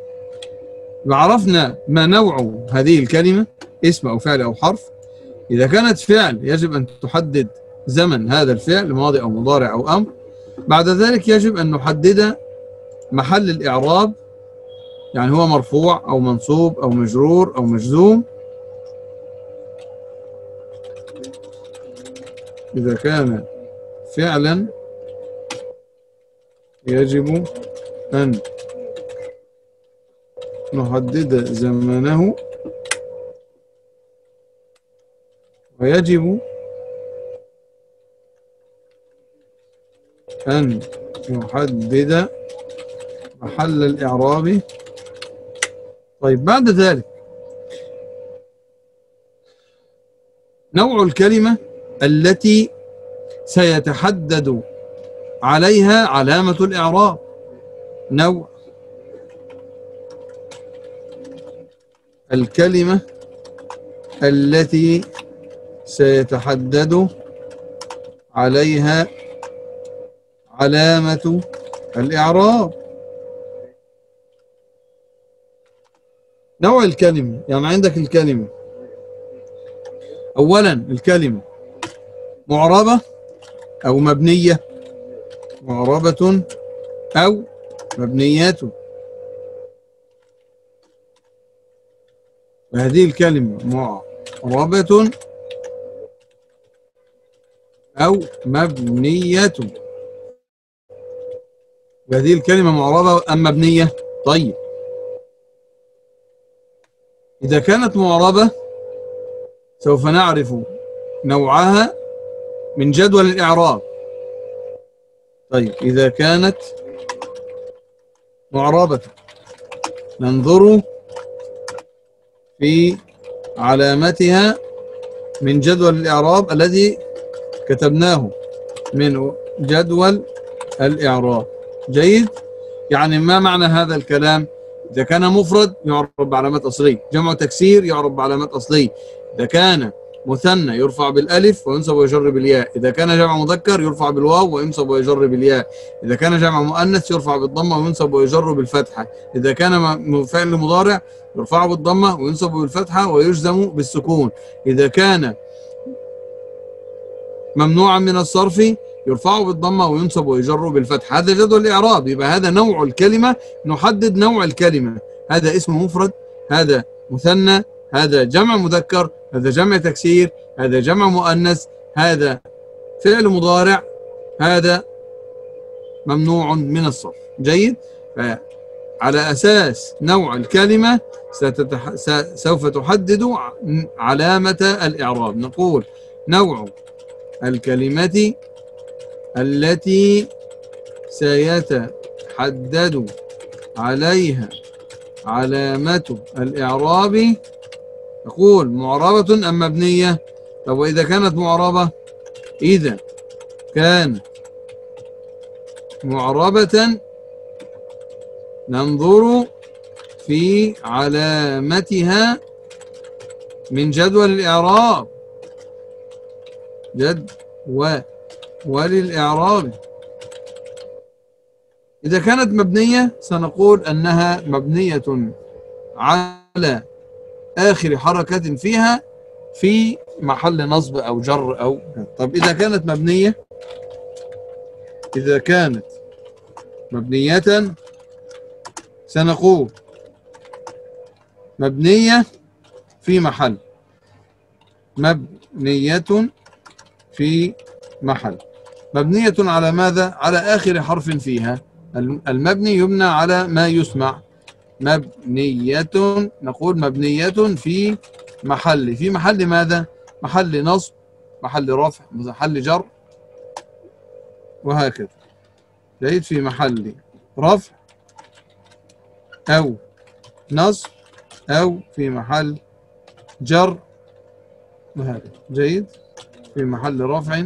عرفنا ما نوع هذه الكلمة، اسم أو فعل أو حرف. إذا كانت فعل يجب أن تحدد زمن هذا الفعل، ماضي أو مضارع أو أمر. بعد ذلك يجب أن نحدد محل الإعراب، يعني هو مرفوع أو منصوب أو مجرور أو مجزوم. إذا كان فعلا يجب أن نحدد زمنه، ويجب أن نحدد محل الإعراب. طيب بعد ذلك نوع الكلمة التي سيتحدد عليها علامة الإعراب. نوع الكلمة التي سيتحدد عليها علامة الإعراب. نوع الكلمة، يعني عندك الكلمة أولا الكلمة معربة أو مبنية. معربة أو مبنيات. وهذه الكلمة معربة أو مبنية. وهذه الكلمة معربة أم مبنية؟ طيب إذا كانت معربة سوف نعرف نوعها من جدول الإعراب. طيب إذا كانت معربة ننظر في علامتها من جدول الإعراب الذي كتبناه من جدول الإعراب. جيد؟ يعني ما معنى هذا الكلام؟ إذا كان مفرد يعرب بعلامات أصلية، جمع تكسير يعرب بعلامات أصلية، إذا كان مثنى يرفع بالألف وينصب ويجر بالياء، إذا كان جمع مذكر يرفع بالواو وينصب ويجر بالياء، إذا كان جمع مؤنث يرفع بالضمة وينصب ويجر بالفتحة، إذا كان فعل مضارع يرفع بالضمة وينصب بالفتحة ويجزم بالسكون، إذا كان ممنوعا من الصرف يرفع بالضمة وينصب ويجر بالفتحة. هذا جدول الإعراب. يبقى هذا نوع الكلمة، نحدد نوع الكلمة. هذا اسم مفرد، هذا مثنى، هذا جمع مذكر، هذا جمع تكسير، هذا جمع مؤنث، هذا فعل مضارع، هذا ممنوع من الصرف. جيد؟ على أساس نوع الكلمة ستتح... سوف تحدد علامة الإعراب. نقول نوع الكلمة التي سيتحدد عليها علامة الإعراب. نقول معربة أم مبنية؟ طب وإذا كانت معربة؟ إذا كانت معربة ننظر في علامتها من جدول الإعراب. جد و وللإعراب. إذا كانت مبنية سنقول أنها مبنية على آخر حركة فيها في محل نصب أو جر أو. طب إذا كانت مبنية إذا كانت مبنية سنقول مبنية في محل، مبنية في محل. مبنية على ماذا؟ على آخر حرف فيها. المبني يبنى على ما يسمع. مبنية، نقول مبنية في محل. في محل ماذا؟ محل نصب، محل رفع، محل جر، وهكذا. جيد. في محل رفع أو نصب أو في محل جر، وهكذا. جيد. في محل رفع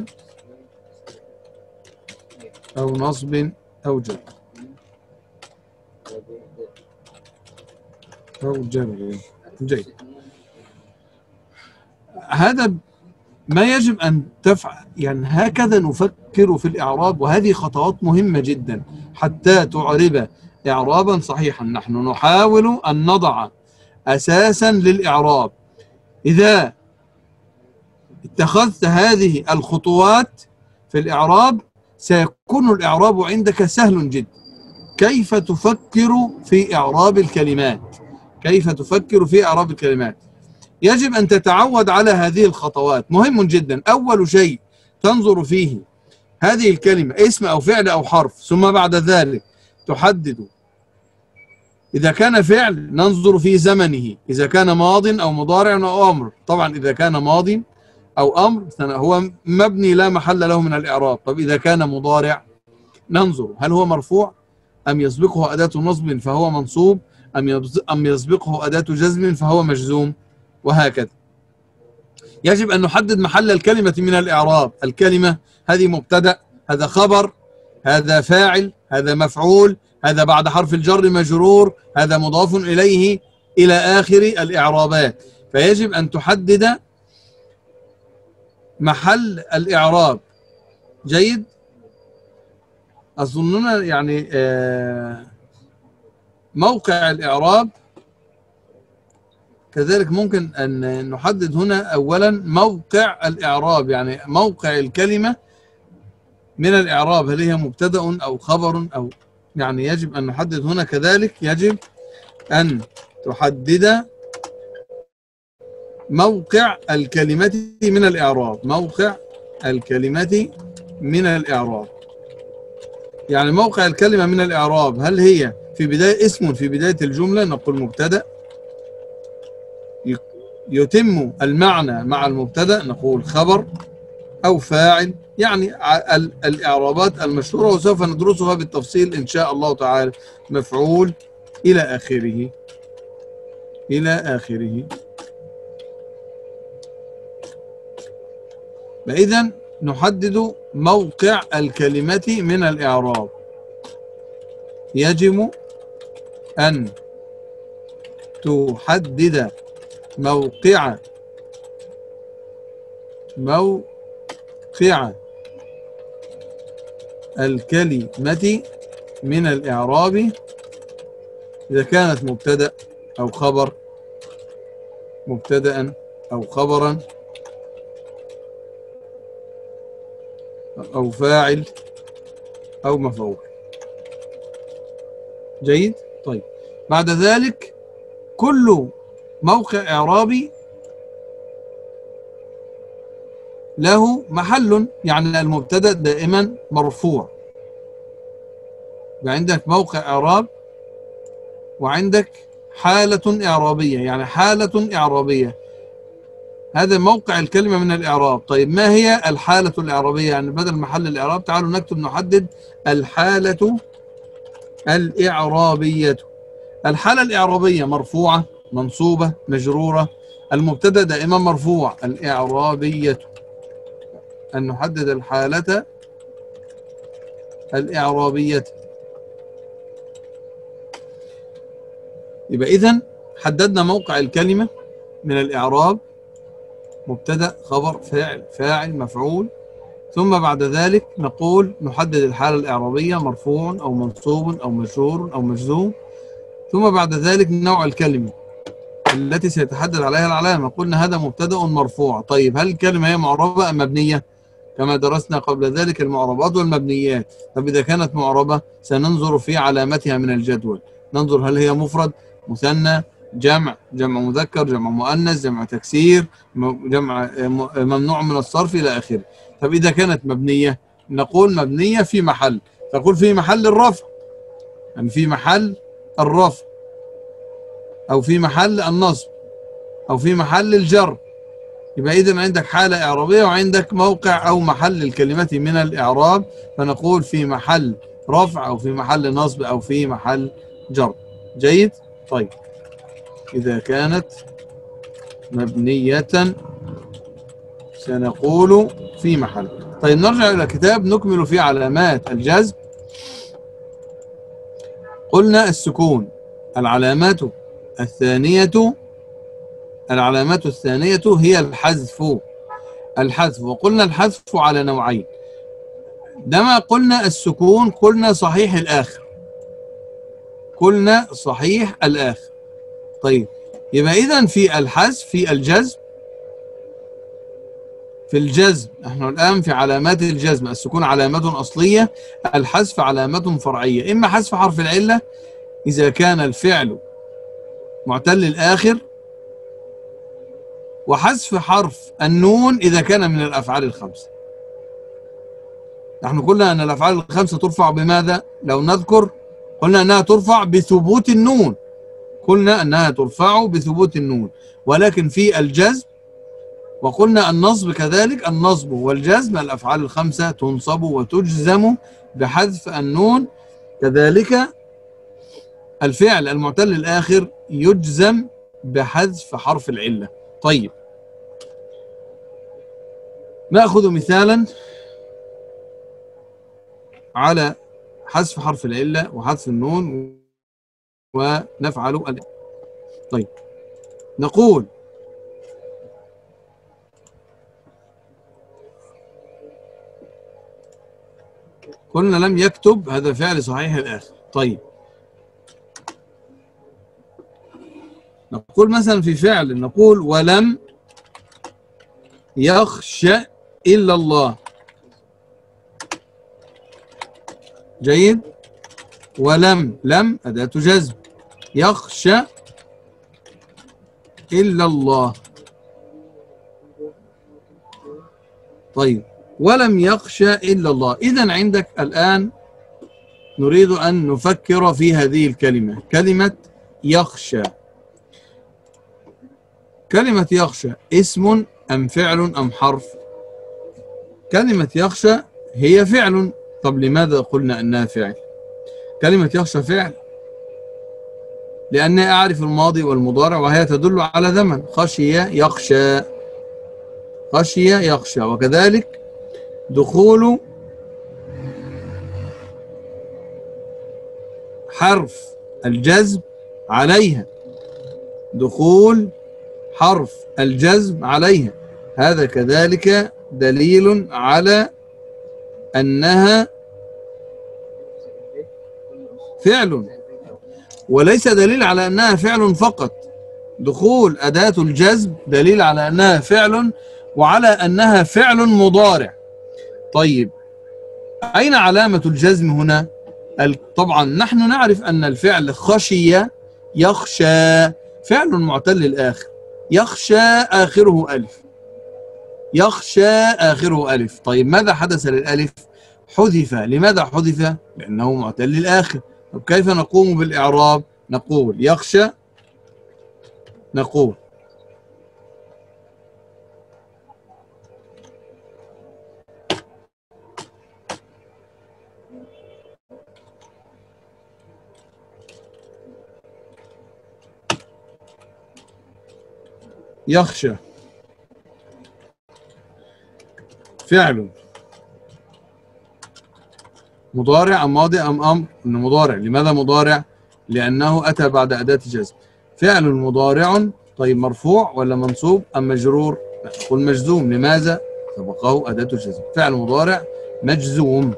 أو نصب أو جر أو جر. جيد. هذا ما يجب أن تفعل، يعني هكذا نفكر في الإعراب، وهذه خطوات مهمة جدا حتى تعرب إعرابا صحيحا. نحن نحاول أن نضع أساسا للإعراب. إذا اتخذت هذه الخطوات في الإعراب سيكون الإعراب عندك سهل جدا. كيف تفكر في إعراب الكلمات؟ كيف تفكر في إعراب الكلمات؟ يجب أن تتعود على هذه الخطوات، مهم جدا. أول شيء تنظر فيه هذه الكلمة اسم أو فعل أو حرف، ثم بعد ذلك تحدد إذا كان فعل ننظر في زمنه، إذا كان ماض أو مضارع أو أمر. طبعا إذا كان ماض أو أمر هو مبني لا محل له من الإعراب. طب إذا كان مضارع ننظر هل هو مرفوع أم يسبقه أداة نصب فهو منصوب أم يسبقه أداة جزم فهو مجزوم، وهكذا. يجب أن نحدد محل الكلمة من الإعراب. الكلمة هذه مبتدأ، هذا خبر، هذا فاعل، هذا مفعول، هذا بعد حرف الجر مجرور، هذا مضاف إليه، إلى آخر الإعرابات. فيجب أن تحدد محل الإعراب. جيد. أظننا يعني موقع الإعراب كذلك ممكن أن نحدد هنا أولا موقع الإعراب، يعني موقع الكلمة من الإعراب، هل هي مبتدأ أو خبر أو، يعني يجب أن نحدد هنا كذلك. يجب أن تحدد موقع الكلمة من الإعراب. موقع الكلمة من الإعراب، يعني موقع الكلمة من الإعراب هل هي في بداية اسم في بداية الجملة نقول مبتدأ، يتم المعنى مع المبتدأ نقول خبر، أو فاعل، يعني الإعرابات المشهورة وسوف ندرسها بالتفصيل إن شاء الله تعالى. مفعول إلى آخره إلى آخره. فإذا نحدد موقع الكلمة من الإعراب. يجب أن تحدد موقع موقع الكلمة من الإعراب إذا كانت مبتدأ أو خبر، مبتدأ أو خبرا، أو فاعل أو مفعول. جيد. طيب بعد ذلك كل موقع إعرابي له محل، يعني المبتدأ دائما مرفوع. عندك موقع إعراب وعندك حالة إعرابية، يعني حالة إعرابية هذا موقع الكلمة من الإعراب. طيب ما هي الحالة الإعرابية؟ يعني بدل محل الإعراب تعالوا نكتب نحدد الحالة الإعرابية. الحالة الإعرابية مرفوعة، منصوبة، مجرورة. المبتدأ دائما مرفوع. الإعرابية، أن نحدد الحالة الإعرابية. يبقى إذن حددنا موقع الكلمة من الإعراب، مبتدأ، خبر، فاعل، فاعل، مفعول. ثم بعد ذلك نقول نحدد الحالة الإعرابية مرفوع أو منصوب أو مجرور أو مجزوم. ثم بعد ذلك نوع الكلمة التي سيتحدد عليها العلامة. قلنا هذا مبتدأ مرفوع. طيب هل الكلمة هي معربة أم مبنية؟ كما درسنا قبل ذلك المعربات والمبنيات. طب إذا كانت معربة سننظر في علامتها من الجدول، ننظر هل هي مفرد، مثنى، جمع، جمع مذكر، جمع مؤنث، جمع تكسير، جمع ممنوع من الصرف إلى آخره. طب إذا كانت مبنية نقول مبنية في محل، تقول في محل الرفع، يعني في محل الرفع أو في محل النصب أو في محل الجر. يبقى إذن عندك حالة إعرابية وعندك موقع أو محل الكلمة من الإعراب، فنقول في محل رفع أو في محل نصب أو في محل جر. جيد؟ طيب إذا كانت مبنية سنقول في محل. طيب نرجع إلى الكتاب نكمل في علامات الجزم. قلنا السكون، العلامات الثانية العلامات الثانية هي الحذف الحذف وقلنا الحذف على نوعين. عندما قلنا السكون قلنا صحيح الآخر، قلنا صحيح الآخر. طيب يبقى إذن في الحذف في الجزم، في الجزم نحن الآن في علامات الجزم، السكون علامة أصلية، الحذف علامة فرعية. إما حذف حرف العلة إذا كان الفعل معتل الآخر، وحذف حرف النون إذا كان من الأفعال الخمسة. نحن قلنا أن الأفعال الخمسة ترفع بماذا؟ لو نذكر قلنا أنها ترفع بثبوت النون، قلنا أنها ترفع بثبوت النون. ولكن في الجزم وقلنا النصب كذلك، النصب والجزم الأفعال الخمسة تنصب وتجزم بحذف النون، كذلك الفعل المعتل الآخر يجزم بحذف حرف العلة. طيب نأخذ مثالا على حذف حرف العلة وحذف النون ونفعل ال... طيب نقول قلنا لم يكتب، هذا فعل صحيح الآخر. طيب نقول مثلا في فعل نقول ولم يخشى إلا الله. جيد؟ ولم، لم أداة جزم، يخشى إلا الله. طيب ولم يخشى إلا الله. إذن عندك الآن نريد أن نفكر في هذه الكلمة، كلمة يخشى. كلمة يخشى اسم أم فعل أم حرف؟ كلمة يخشى هي فعل. طب لماذا قلنا أنها فعل؟ كلمة يخشى فعل لأني أعرف الماضي والمضارع وهي تدل على زمن، خشي يخشى، خشي يخشى. وكذلك دخول حرف الجزم عليها، دخول حرف الجزم عليها، هذا كذلك دليل على أنها فعل، وليس دليل على أنها فعل فقط. دخول أداة الجزم دليل على أنها فعل وعلى أنها فعل مضارع. طيب أين علامة الجزم هنا؟ طبعا نحن نعرف أن الفعل خشي يخشى فعل معتل الآخر، يخشى آخره ألف، يخشى آخره ألف. طيب ماذا حدث للألف؟ حذف. لماذا حذف؟ لأنه معتل الآخر. طب كيف نقوم بالإعراب؟ نقول يخشى، نقول يخشى فعل مضارع أم ماضي أم أمر؟ إنه مضارع. لماذا مضارع؟ لأنه أتى بعد أداة جزم. فعل مضارع. طيب مرفوع ولا منصوب أم مجرور؟ نقول مجزوم. لماذا؟ سبقه أداة الجزم. فعل مضارع مجزوم.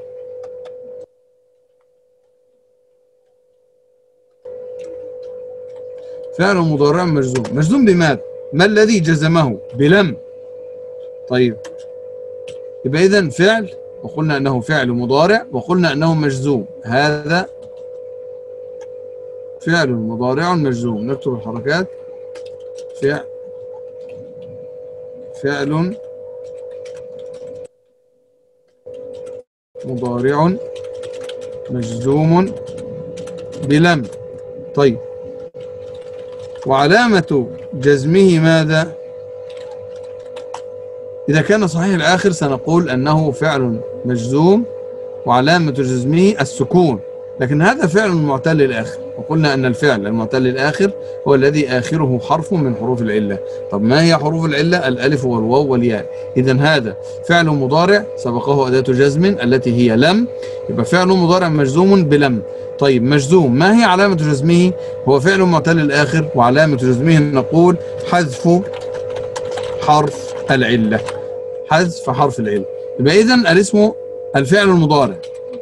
فعل مضارع مجزوم. مجزوم بماذا؟ ما الذي جزمه؟ بلم. طيب يبقى إذن فعل، وقلنا أنه فعل مضارع، وقلنا أنه مجزوم. هذا فعل مضارع مجزوم. نكتب الحركات. فعل فعل مضارع مجزوم بلم. طيب، وعلامة جزمه ماذا؟ إذا كان صحيح الآخر سنقول أنه فعل مجزوم وعلامة جزمه السكون، لكن هذا فعل معتل الآخر، وقلنا أن الفعل المعتل الآخر هو الذي آخره حرف من حروف العلة. طب ما هي حروف العلة؟ الألف والواو والياء. إذن هذا فعل مضارع سبقه أداة جزم التي هي لم، يبقى فعل مضارع مجزوم بلم. طيب، مجزوم ما هي علامة جزمه؟ هو فعل معتل الآخر، وعلامة جزمه نقول حذف حرف العلة. حذف حرف العلة. يبقى إذن الاسم الفعل المضارع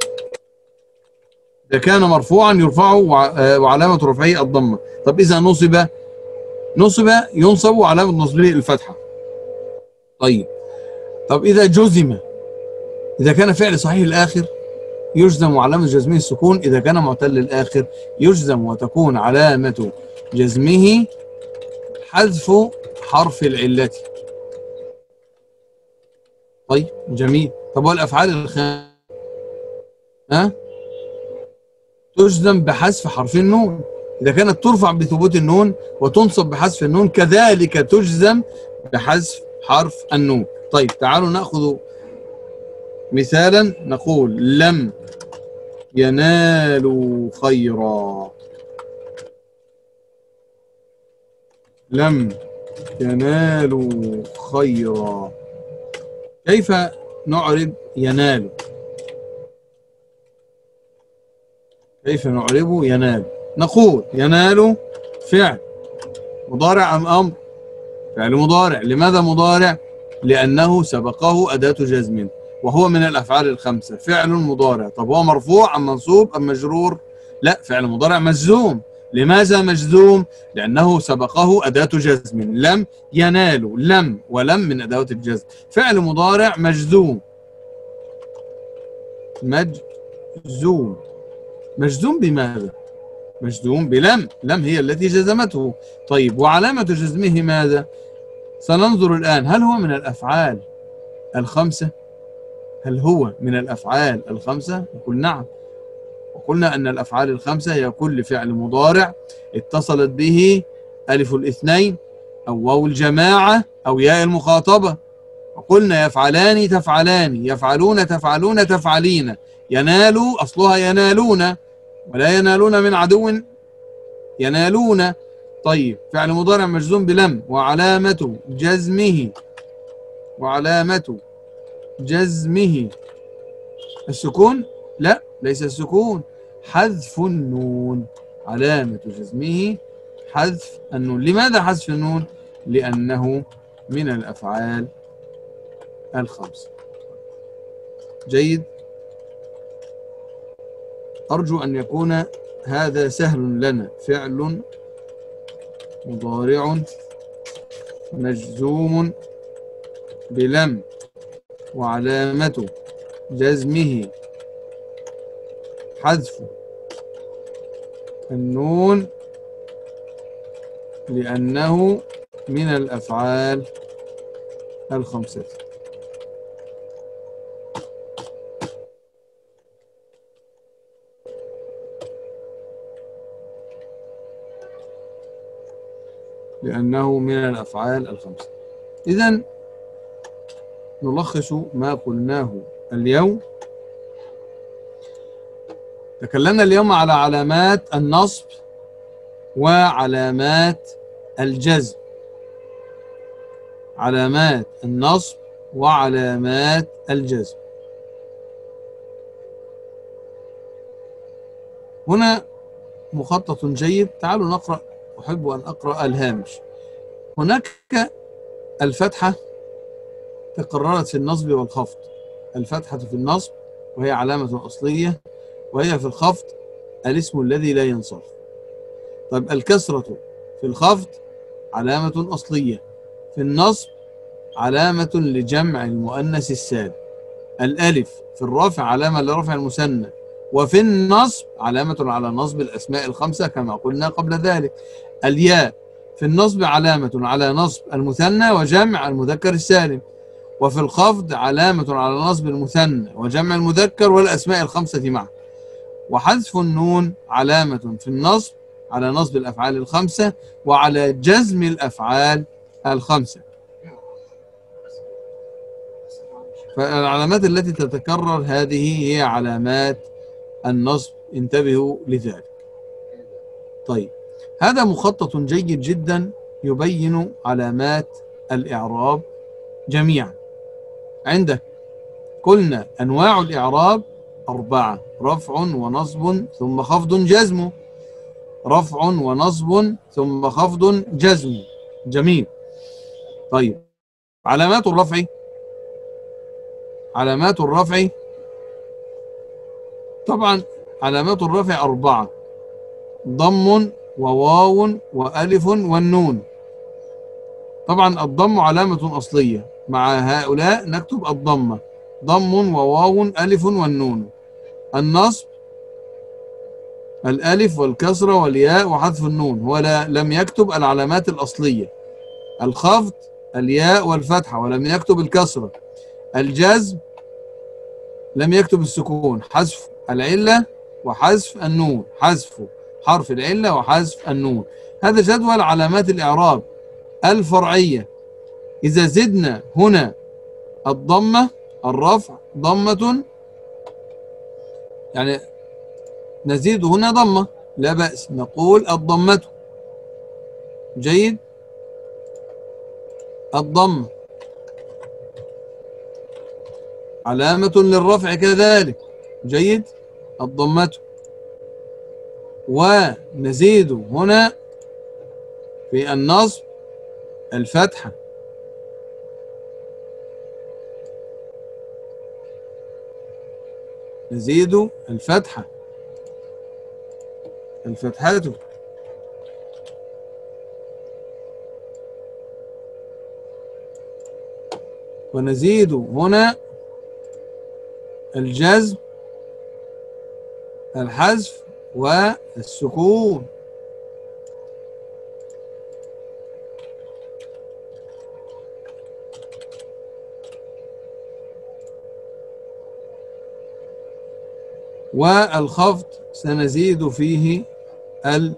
إذا كان مرفوعا يرفع وعلامة رفعه الضمة. طب إذا نصب نصب ينصب وعلامة نصبه الفتحة. طيب طب إذا جزم، إذا كان فعل صحيح الآخر يجزم وعلامة جزمه السكون، إذا كان معتل الآخر يجزم وتكون علامة جزمه حذف حرف العلة. طيب جميل. طب والأفعال الخامسة ها تجزم بحذف حرف النون، إذا كانت ترفع بثبوت النون وتنصب بحذف النون كذلك تجزم بحذف حرف النون. طيب تعالوا نأخذ مثالا. نقول لم ينالوا خيرا. لم ينالوا خيرا. كيف نعرب ينال؟ كيف نعربه ينال؟ نقول ينال فعل مضارع أم أمر؟ فعل مضارع. لماذا مضارع؟ لأنه سبقه أداة جزم، وهو من الأفعال الخمسة. فعل مضارع. طب هو مرفوع أم منصوب أم مجرور؟ لا، فعل مضارع مجزوم. لماذا مجزوم؟ لأنه سبقه أداة جزم. لم ينالوا، لم ولم من أدوات الجزم. فعل مضارع مجزوم. مجزوم. مجزوم بماذا؟ مجزوم بلم. لم هي التي جزمته. طيب وعلامة جزمه ماذا؟ سننظر الآن. هل هو من الأفعال الخمسة؟ هل هو من الأفعال الخمسة؟ نقول نعم. وقلنا أن الأفعال الخمسة هي كل فعل مضارع اتصلت به ألف الاثنين أو واو الجماعة أو ياء المخاطبة. وقلنا يفعلان تفعلان، يفعلون تفعلون تفعلين، ينالوا أصلها ينالون، ولا ينالون من عدو ينالون. طيب فعل مضارع مجزوم بلم، وعلامة جزمه وعلامة جزمه السكون؟ لا، ليس السكون، حذف النون. علامة جزمه حذف النون. لماذا حذف النون؟ لأنه من الأفعال الخمسة. جيد. أرجو أن يكون هذا سهل لنا. فعل مضارع مجزوم بلم وعلامة جزمه حذف النون لأنه من الأفعال الخمسة. لأنه من الأفعال الخمسة. إذن نلخص ما قلناه اليوم. تكلمنا اليوم على علامات النصب وعلامات الجزم. علامات النصب وعلامات الجزم. هنا مخطط جيد. تعالوا نقرأ. أحب أن أقرأ الهامش. هناك الفتحة تكررت في النصب والخفض. الفتحة في النصب وهي علامة أصلية، وهي في الخفض الاسم الذي لا ينصرف. طيب الكسرة في الخفض علامة أصلية، في النصب علامة لجمع المؤنث السالم. الألف في الرفع علامة لرفع المثنى، وفي النصب علامة على نصب الأسماء الخمسة كما قلنا قبل ذلك. الياء في النصب علامة على نصب المثنى وجمع المذكر السالم، وفي الخفض علامة على نصب المثنى وجمع المذكر والأسماء الخمسة معا. وحذف النون علامة في النصب على نصب الأفعال الخمسة وعلى جزم الأفعال الخمسة. فالعلامات التي تتكرر هذه هي علامات النصب، انتبهوا لذلك. طيب، هذا مخطط جيد جدا يبين علامات الإعراب جميعا. عندك قلنا أنواع الإعراب أربعة: رفع ونصب ثم خفض جزم، رفع ونصب ثم خفض جزم. جميل. طيب، علامات الرفع علامات الرفع طبعا علامات الرفع أربعة: ضم وواو وألف والنون. طبعا الضم علامة أصلية، مع هؤلاء نكتب الضمة، ضم وواو ألف والنون. النصب الألف والكسرة والياء وحذف النون، هو لا لم يكتب العلامات الأصلية. الخفض الياء والفتحة ولم يكتب الكسرة. الجزم لم يكتب السكون، حذف العلة وحذف النون، حذف حرف العلة وحذف النون. هذا جدول علامات الإعراب الفرعية. إذا زدنا هنا الضمة، الرفع ضمة، يعني نزيد هنا ضمة لا بأس، نقول الضمة. جيد. الضمة علامة للرفع كذلك. جيد. الضمة. ونزيد هنا في النصب الفتحة. نزيد الفتحة، الفتحات. ونزيد هنا الجزم، الحذف والسكون. والخفض سنزيد فيه ال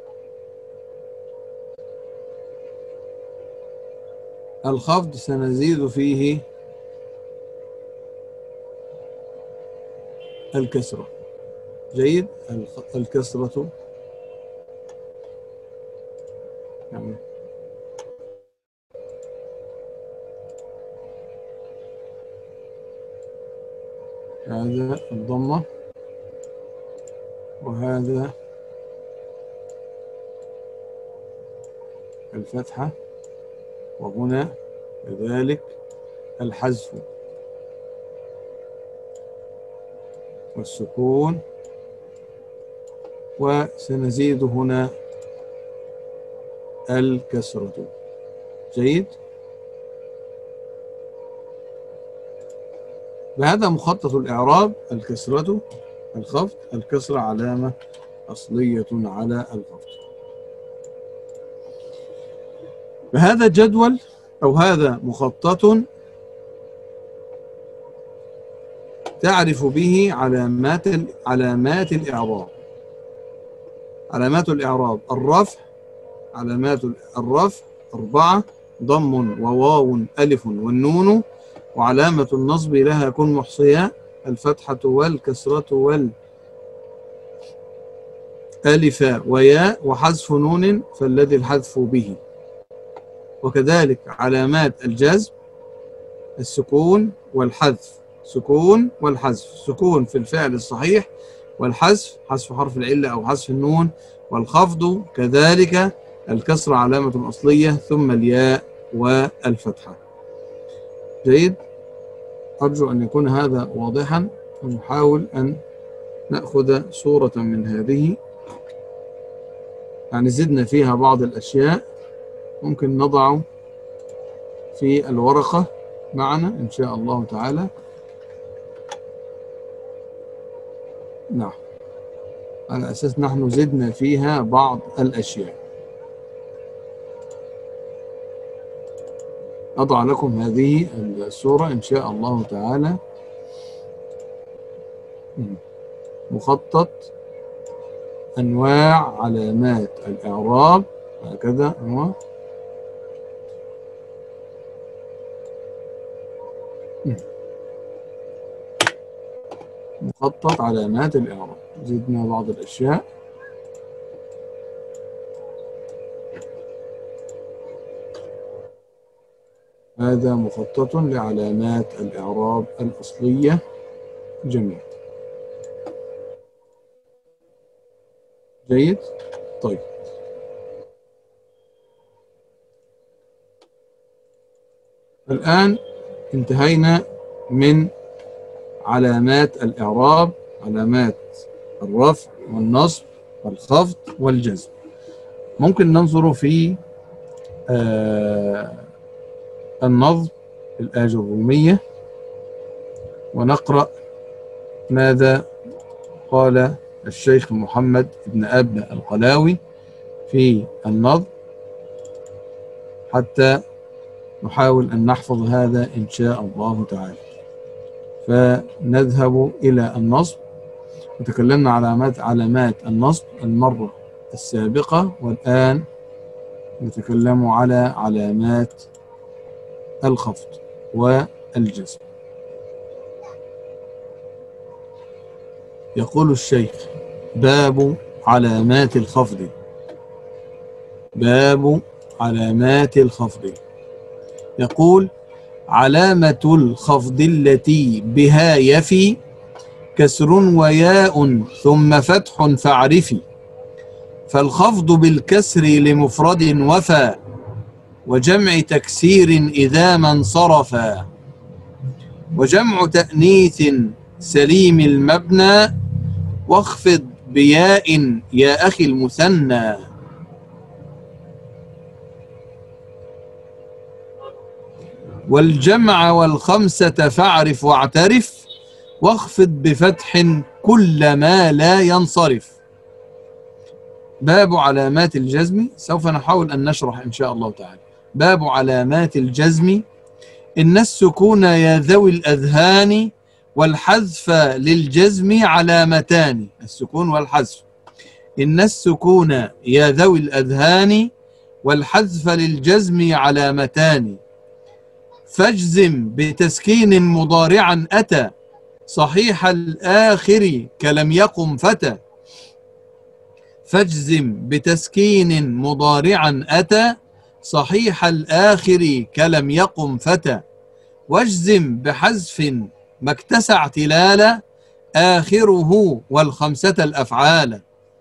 الخفض سنزيد فيه الكسرة. جيد. الكسرة يعني هذا الضمة وهذا الفتحة، وهنا كذلك الحذف والسكون، وسنزيد هنا الكسرة. جيد. بهذا مخطط الإعراب: الكسرة، الخفض، الكسرة علامة أصلية على الخفض. بهذا الجدول أو هذا مخطط تعرف به علامات علامات الإعراب. علامات الإعراب: الرفع، علامات الرفع أربعة: ضم وواو ألف والنون. وعلامة النصب لها كن محصية: الفتحة والكسرة والألف وياء وحذف نون فالذي الحذف به. وكذلك علامات الجزم: السكون والحذف، سكون والحذف، سكون في الفعل الصحيح، والحذف حذف حرف العلة أو حذف النون، والخفض كذلك الكسر علامة أصلية، ثم الياء والفتحة. جيد. أرجو أن يكون هذا واضحا، ونحاول أن نأخذ صورة من هذه، يعني زدنا فيها بعض الأشياء ممكن نضع في الورقة معنا إن شاء الله تعالى. نعم، على أساس نحن زدنا فيها بعض الأشياء. أضع لكم هذه الصورة إن شاء الله تعالى، مخطط أنواع علامات الإعراب، هكذا هو مخطط علامات الإعراب. زدنا بعض الأشياء. هذا مخطط لعلامات الإعراب الأصلية. جميل، جيد. طيب، الآن انتهينا من علامات الإعراب، علامات الرفع والنصب والخفض والجزم. ممكن ننظر في آه النظم الآجرومية ونقرأ ماذا قال الشيخ محمد بن أبنة القلاوي في النظم، حتى نحاول أن نحفظ هذا إن شاء الله تعالى. فنذهب إلى النصب. وتكلمنا على علامات علامات النصب المرة السابقة، والآن نتكلم على علامات الخفض والجزم. يقول الشيخ: باب علامات الخفض. باب علامات الخفض. يقول: علامة الخفض التي بها يفي كسر وياء ثم فتح فاعرفي، فالخفض بالكسر لمفرد وفى، وجمع تكسير إذا ما انصرفا، وجمع تأنيث سليم المبنى، واخفض بياء يا أخي المثنى. والجمع والخمسة فاعرف واعترف، واخفض بفتح كل ما لا ينصرف. باب علامات الجزم. سوف نحاول أن نشرح إن شاء الله تعالى. باب علامات الجزم: إن السكون يا ذوي الأذهان، والحذف للجزم علامتان. السكون والحذف. إن السكون يا ذوي الأذهان، والحذف للجزم علامتان. فاجزم بتسكين مضارعا أتى، صحيح الآخر كلم يقم فتى. فاجزم بتسكين مضارعا أتى، صحيح الآخر كلم يقم فتى. واجزم بحذف ما اكتسع اعتلالا، آخره والخمسة الأفعال.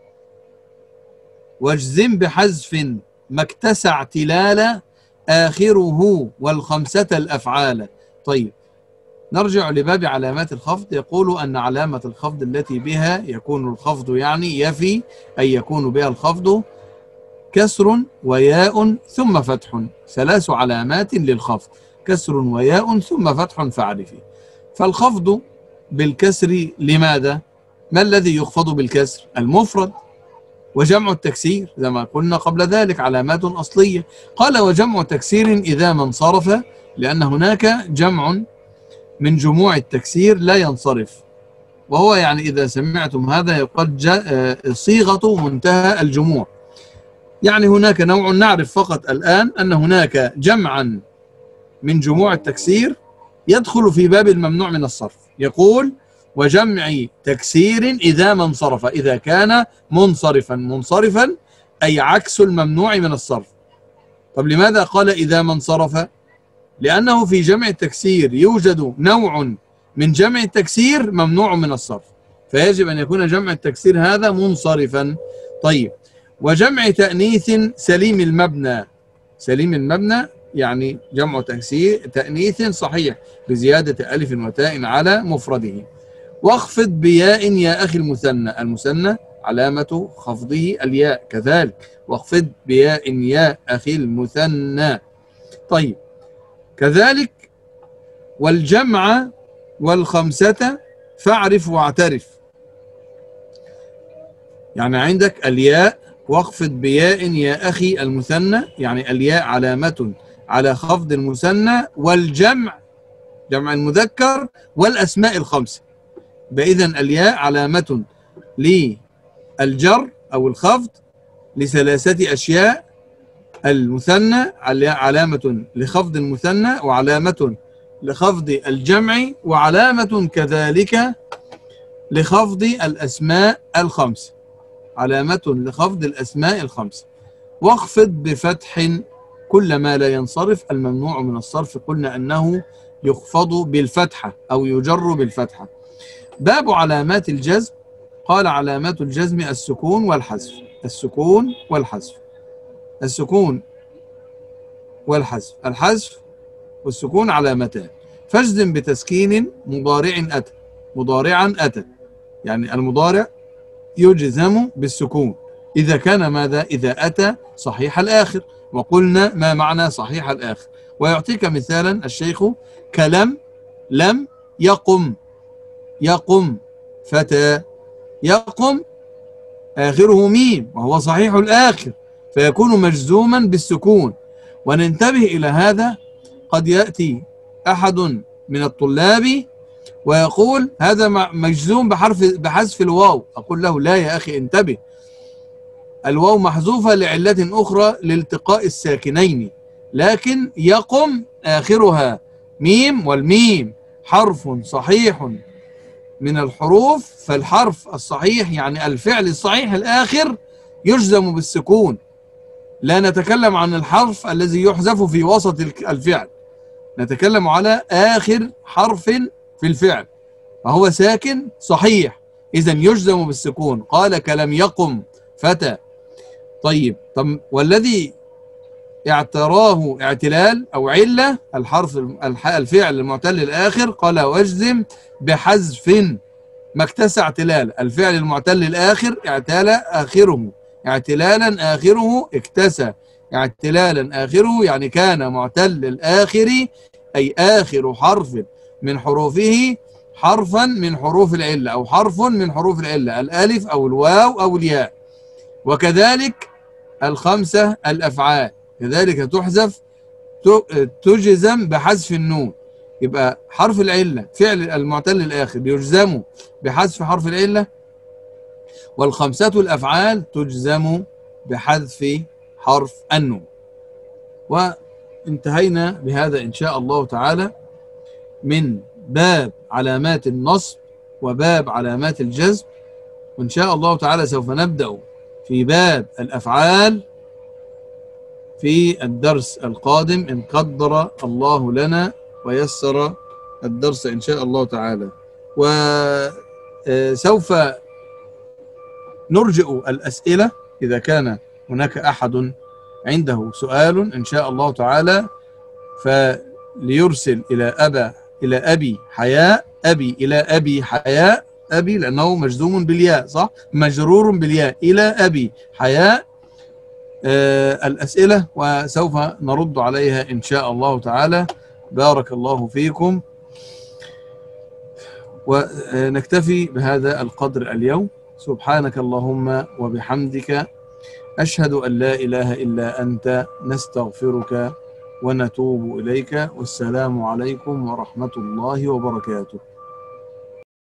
واجزم بحذف ما اكتسع اعتلالا، آخره والخمسة الأفعال. طيب، نرجع لباب علامات الخفض. يقول أن علامة الخفض التي بها يكون الخفض، يعني يفي أي يكون بها الخفض، كسر وياء ثم فتح. ثلاث علامات للخفض: كسر وياء ثم فتح فاعرفي. فالخفض بالكسر لماذا؟ ما الذي يخفض بالكسر؟ المفرد. وجمع التكسير زي ما قلنا قبل ذلك علامات أصلية. قال: وجمع تكسير إذا ما انصرف، لأن هناك جمع من جموع التكسير لا ينصرف، وهو يعني إذا سمعتم هذا يقال صيغة منتهى الجموع. يعني هناك نوع نعرف فقط الآن أن هناك جمعا من جموع التكسير يدخل في باب الممنوع من الصرف. يقول: وجمع تكسير إذا ما انصرف، إذا كان منصرفا. منصرفا أي عكس الممنوع من الصرف. طب لماذا قال إذا ما انصرف؟ لأنه في جمع التكسير يوجد نوع من جمع التكسير ممنوع من الصرف، فيجب أن يكون جمع التكسير هذا منصرفا. طيب، وجمع تأنيث سليم المبنى. سليم المبنى يعني جمع تكسير تأنيث صحيح بزيادة ألف وتاء على مفرده. واخفض بياء يا أخي المثنى. المثنى علامة خفضه الياء كذلك. واخفض بياء يا أخي المثنى. طيب، كذلك والجمع والخمسة فاعرف واعترف. يعني عندك الياء واخفض بياء يا أخي المثنى، يعني الياء علامة على خفض المثنى والجمع، جمع المذكر، والأسماء الخمسة. فإذن الياء علامة للجر أو الخفض لثلاثة أشياء: المثنى علامة لخفض المثنى، وعلامة لخفض الجمع، وعلامة كذلك لخفض الأسماء الخمسة، علامة لخفض الأسماء الخمسة. واخفض بفتح كل ما لا ينصرف الممنوع من الصرف، قلنا أنه يخفض بالفتحة أو يجر بالفتحة. باب علامات الجزم. قال: علامات الجزم السكون والحذف. السكون والحذف. السكون والحذف. الحذف والسكون علامتان. فاجزم بتسكين مضارع أتى. مضارعا أتى، يعني المضارع يجزم بالسكون إذا كان ماذا؟ إذا أتى صحيح الآخر. وقلنا ما معنى صحيح الآخر. ويعطيك مثالا الشيخ: كلم لم يقم. يقم فتى. يقم آخره ميم وهو صحيح الآخر، فيكون مجزوما بالسكون. وننتبه إلى هذا، قد يأتي أحد من الطلاب ويقول: هذا مجزوم بحرف بحذف الواو. أقول له: لا يا أخي، انتبه، الواو محذوفة لعلة أخرى لالتقاء الساكنين، لكن يقم آخرها ميم، والميم حرف صحيح من الحروف، فالحرف الصحيح يعني الفعل الصحيح الآخر يجزم بالسكون. لا نتكلم عن الحرف الذي يحذف في وسط الفعل، نتكلم على آخر حرف في الفعل، فهو ساكن صحيح، إذن يجزم بالسكون. قال: كلم يقم فتى. طيب، طب والذي اعتراه اعتلال أو علة الحرف الفعل المعتل الآخر، قال: واجزم بحذف ما اكتسى اعتلال. الفعل المعتل الآخر اعتال آخره، اعتلالا آخره اكتسى، اعتلالا آخره يعني كان معتل الآخر، أي آخر حرف من حروفه حرفا من حروف العلة أو حرف من حروف العلة، الألف أو الواو أو الياء. وكذلك الخمسة الأفعال كذلك تحذف، تجزم بحذف النون. يبقى حرف العلة فعل المعتل الآخر يجزم بحذف حرف العلة، والخمسة الأفعال تجزم بحذف حرف النون. وانتهينا بهذا إن شاء الله تعالى من باب علامات النصب وباب علامات الجزم، وإن شاء الله تعالى سوف نبدأ في باب الأفعال في الدرس القادم إن قدر الله لنا ويسر الدرس إن شاء الله تعالى. وسوف نرجئ الأسئلة إذا كان هناك أحد عنده سؤال إن شاء الله تعالى، فليرسل إلى أبا إلى أبي حياء، أبي إلى أبي حياء، أبي لأنه مجزوم بالياء، صح؟ مجرور بالياء، إلى أبي حياء آه الأسئلة، وسوف نرد عليها إن شاء الله تعالى. بارك الله فيكم، ونكتفي بهذا القدر اليوم. سبحانك اللهم وبحمدك، أشهد أن لا إله إلا أنت، نستغفرك ونتوب إليك، والسلام عليكم ورحمة الله وبركاته.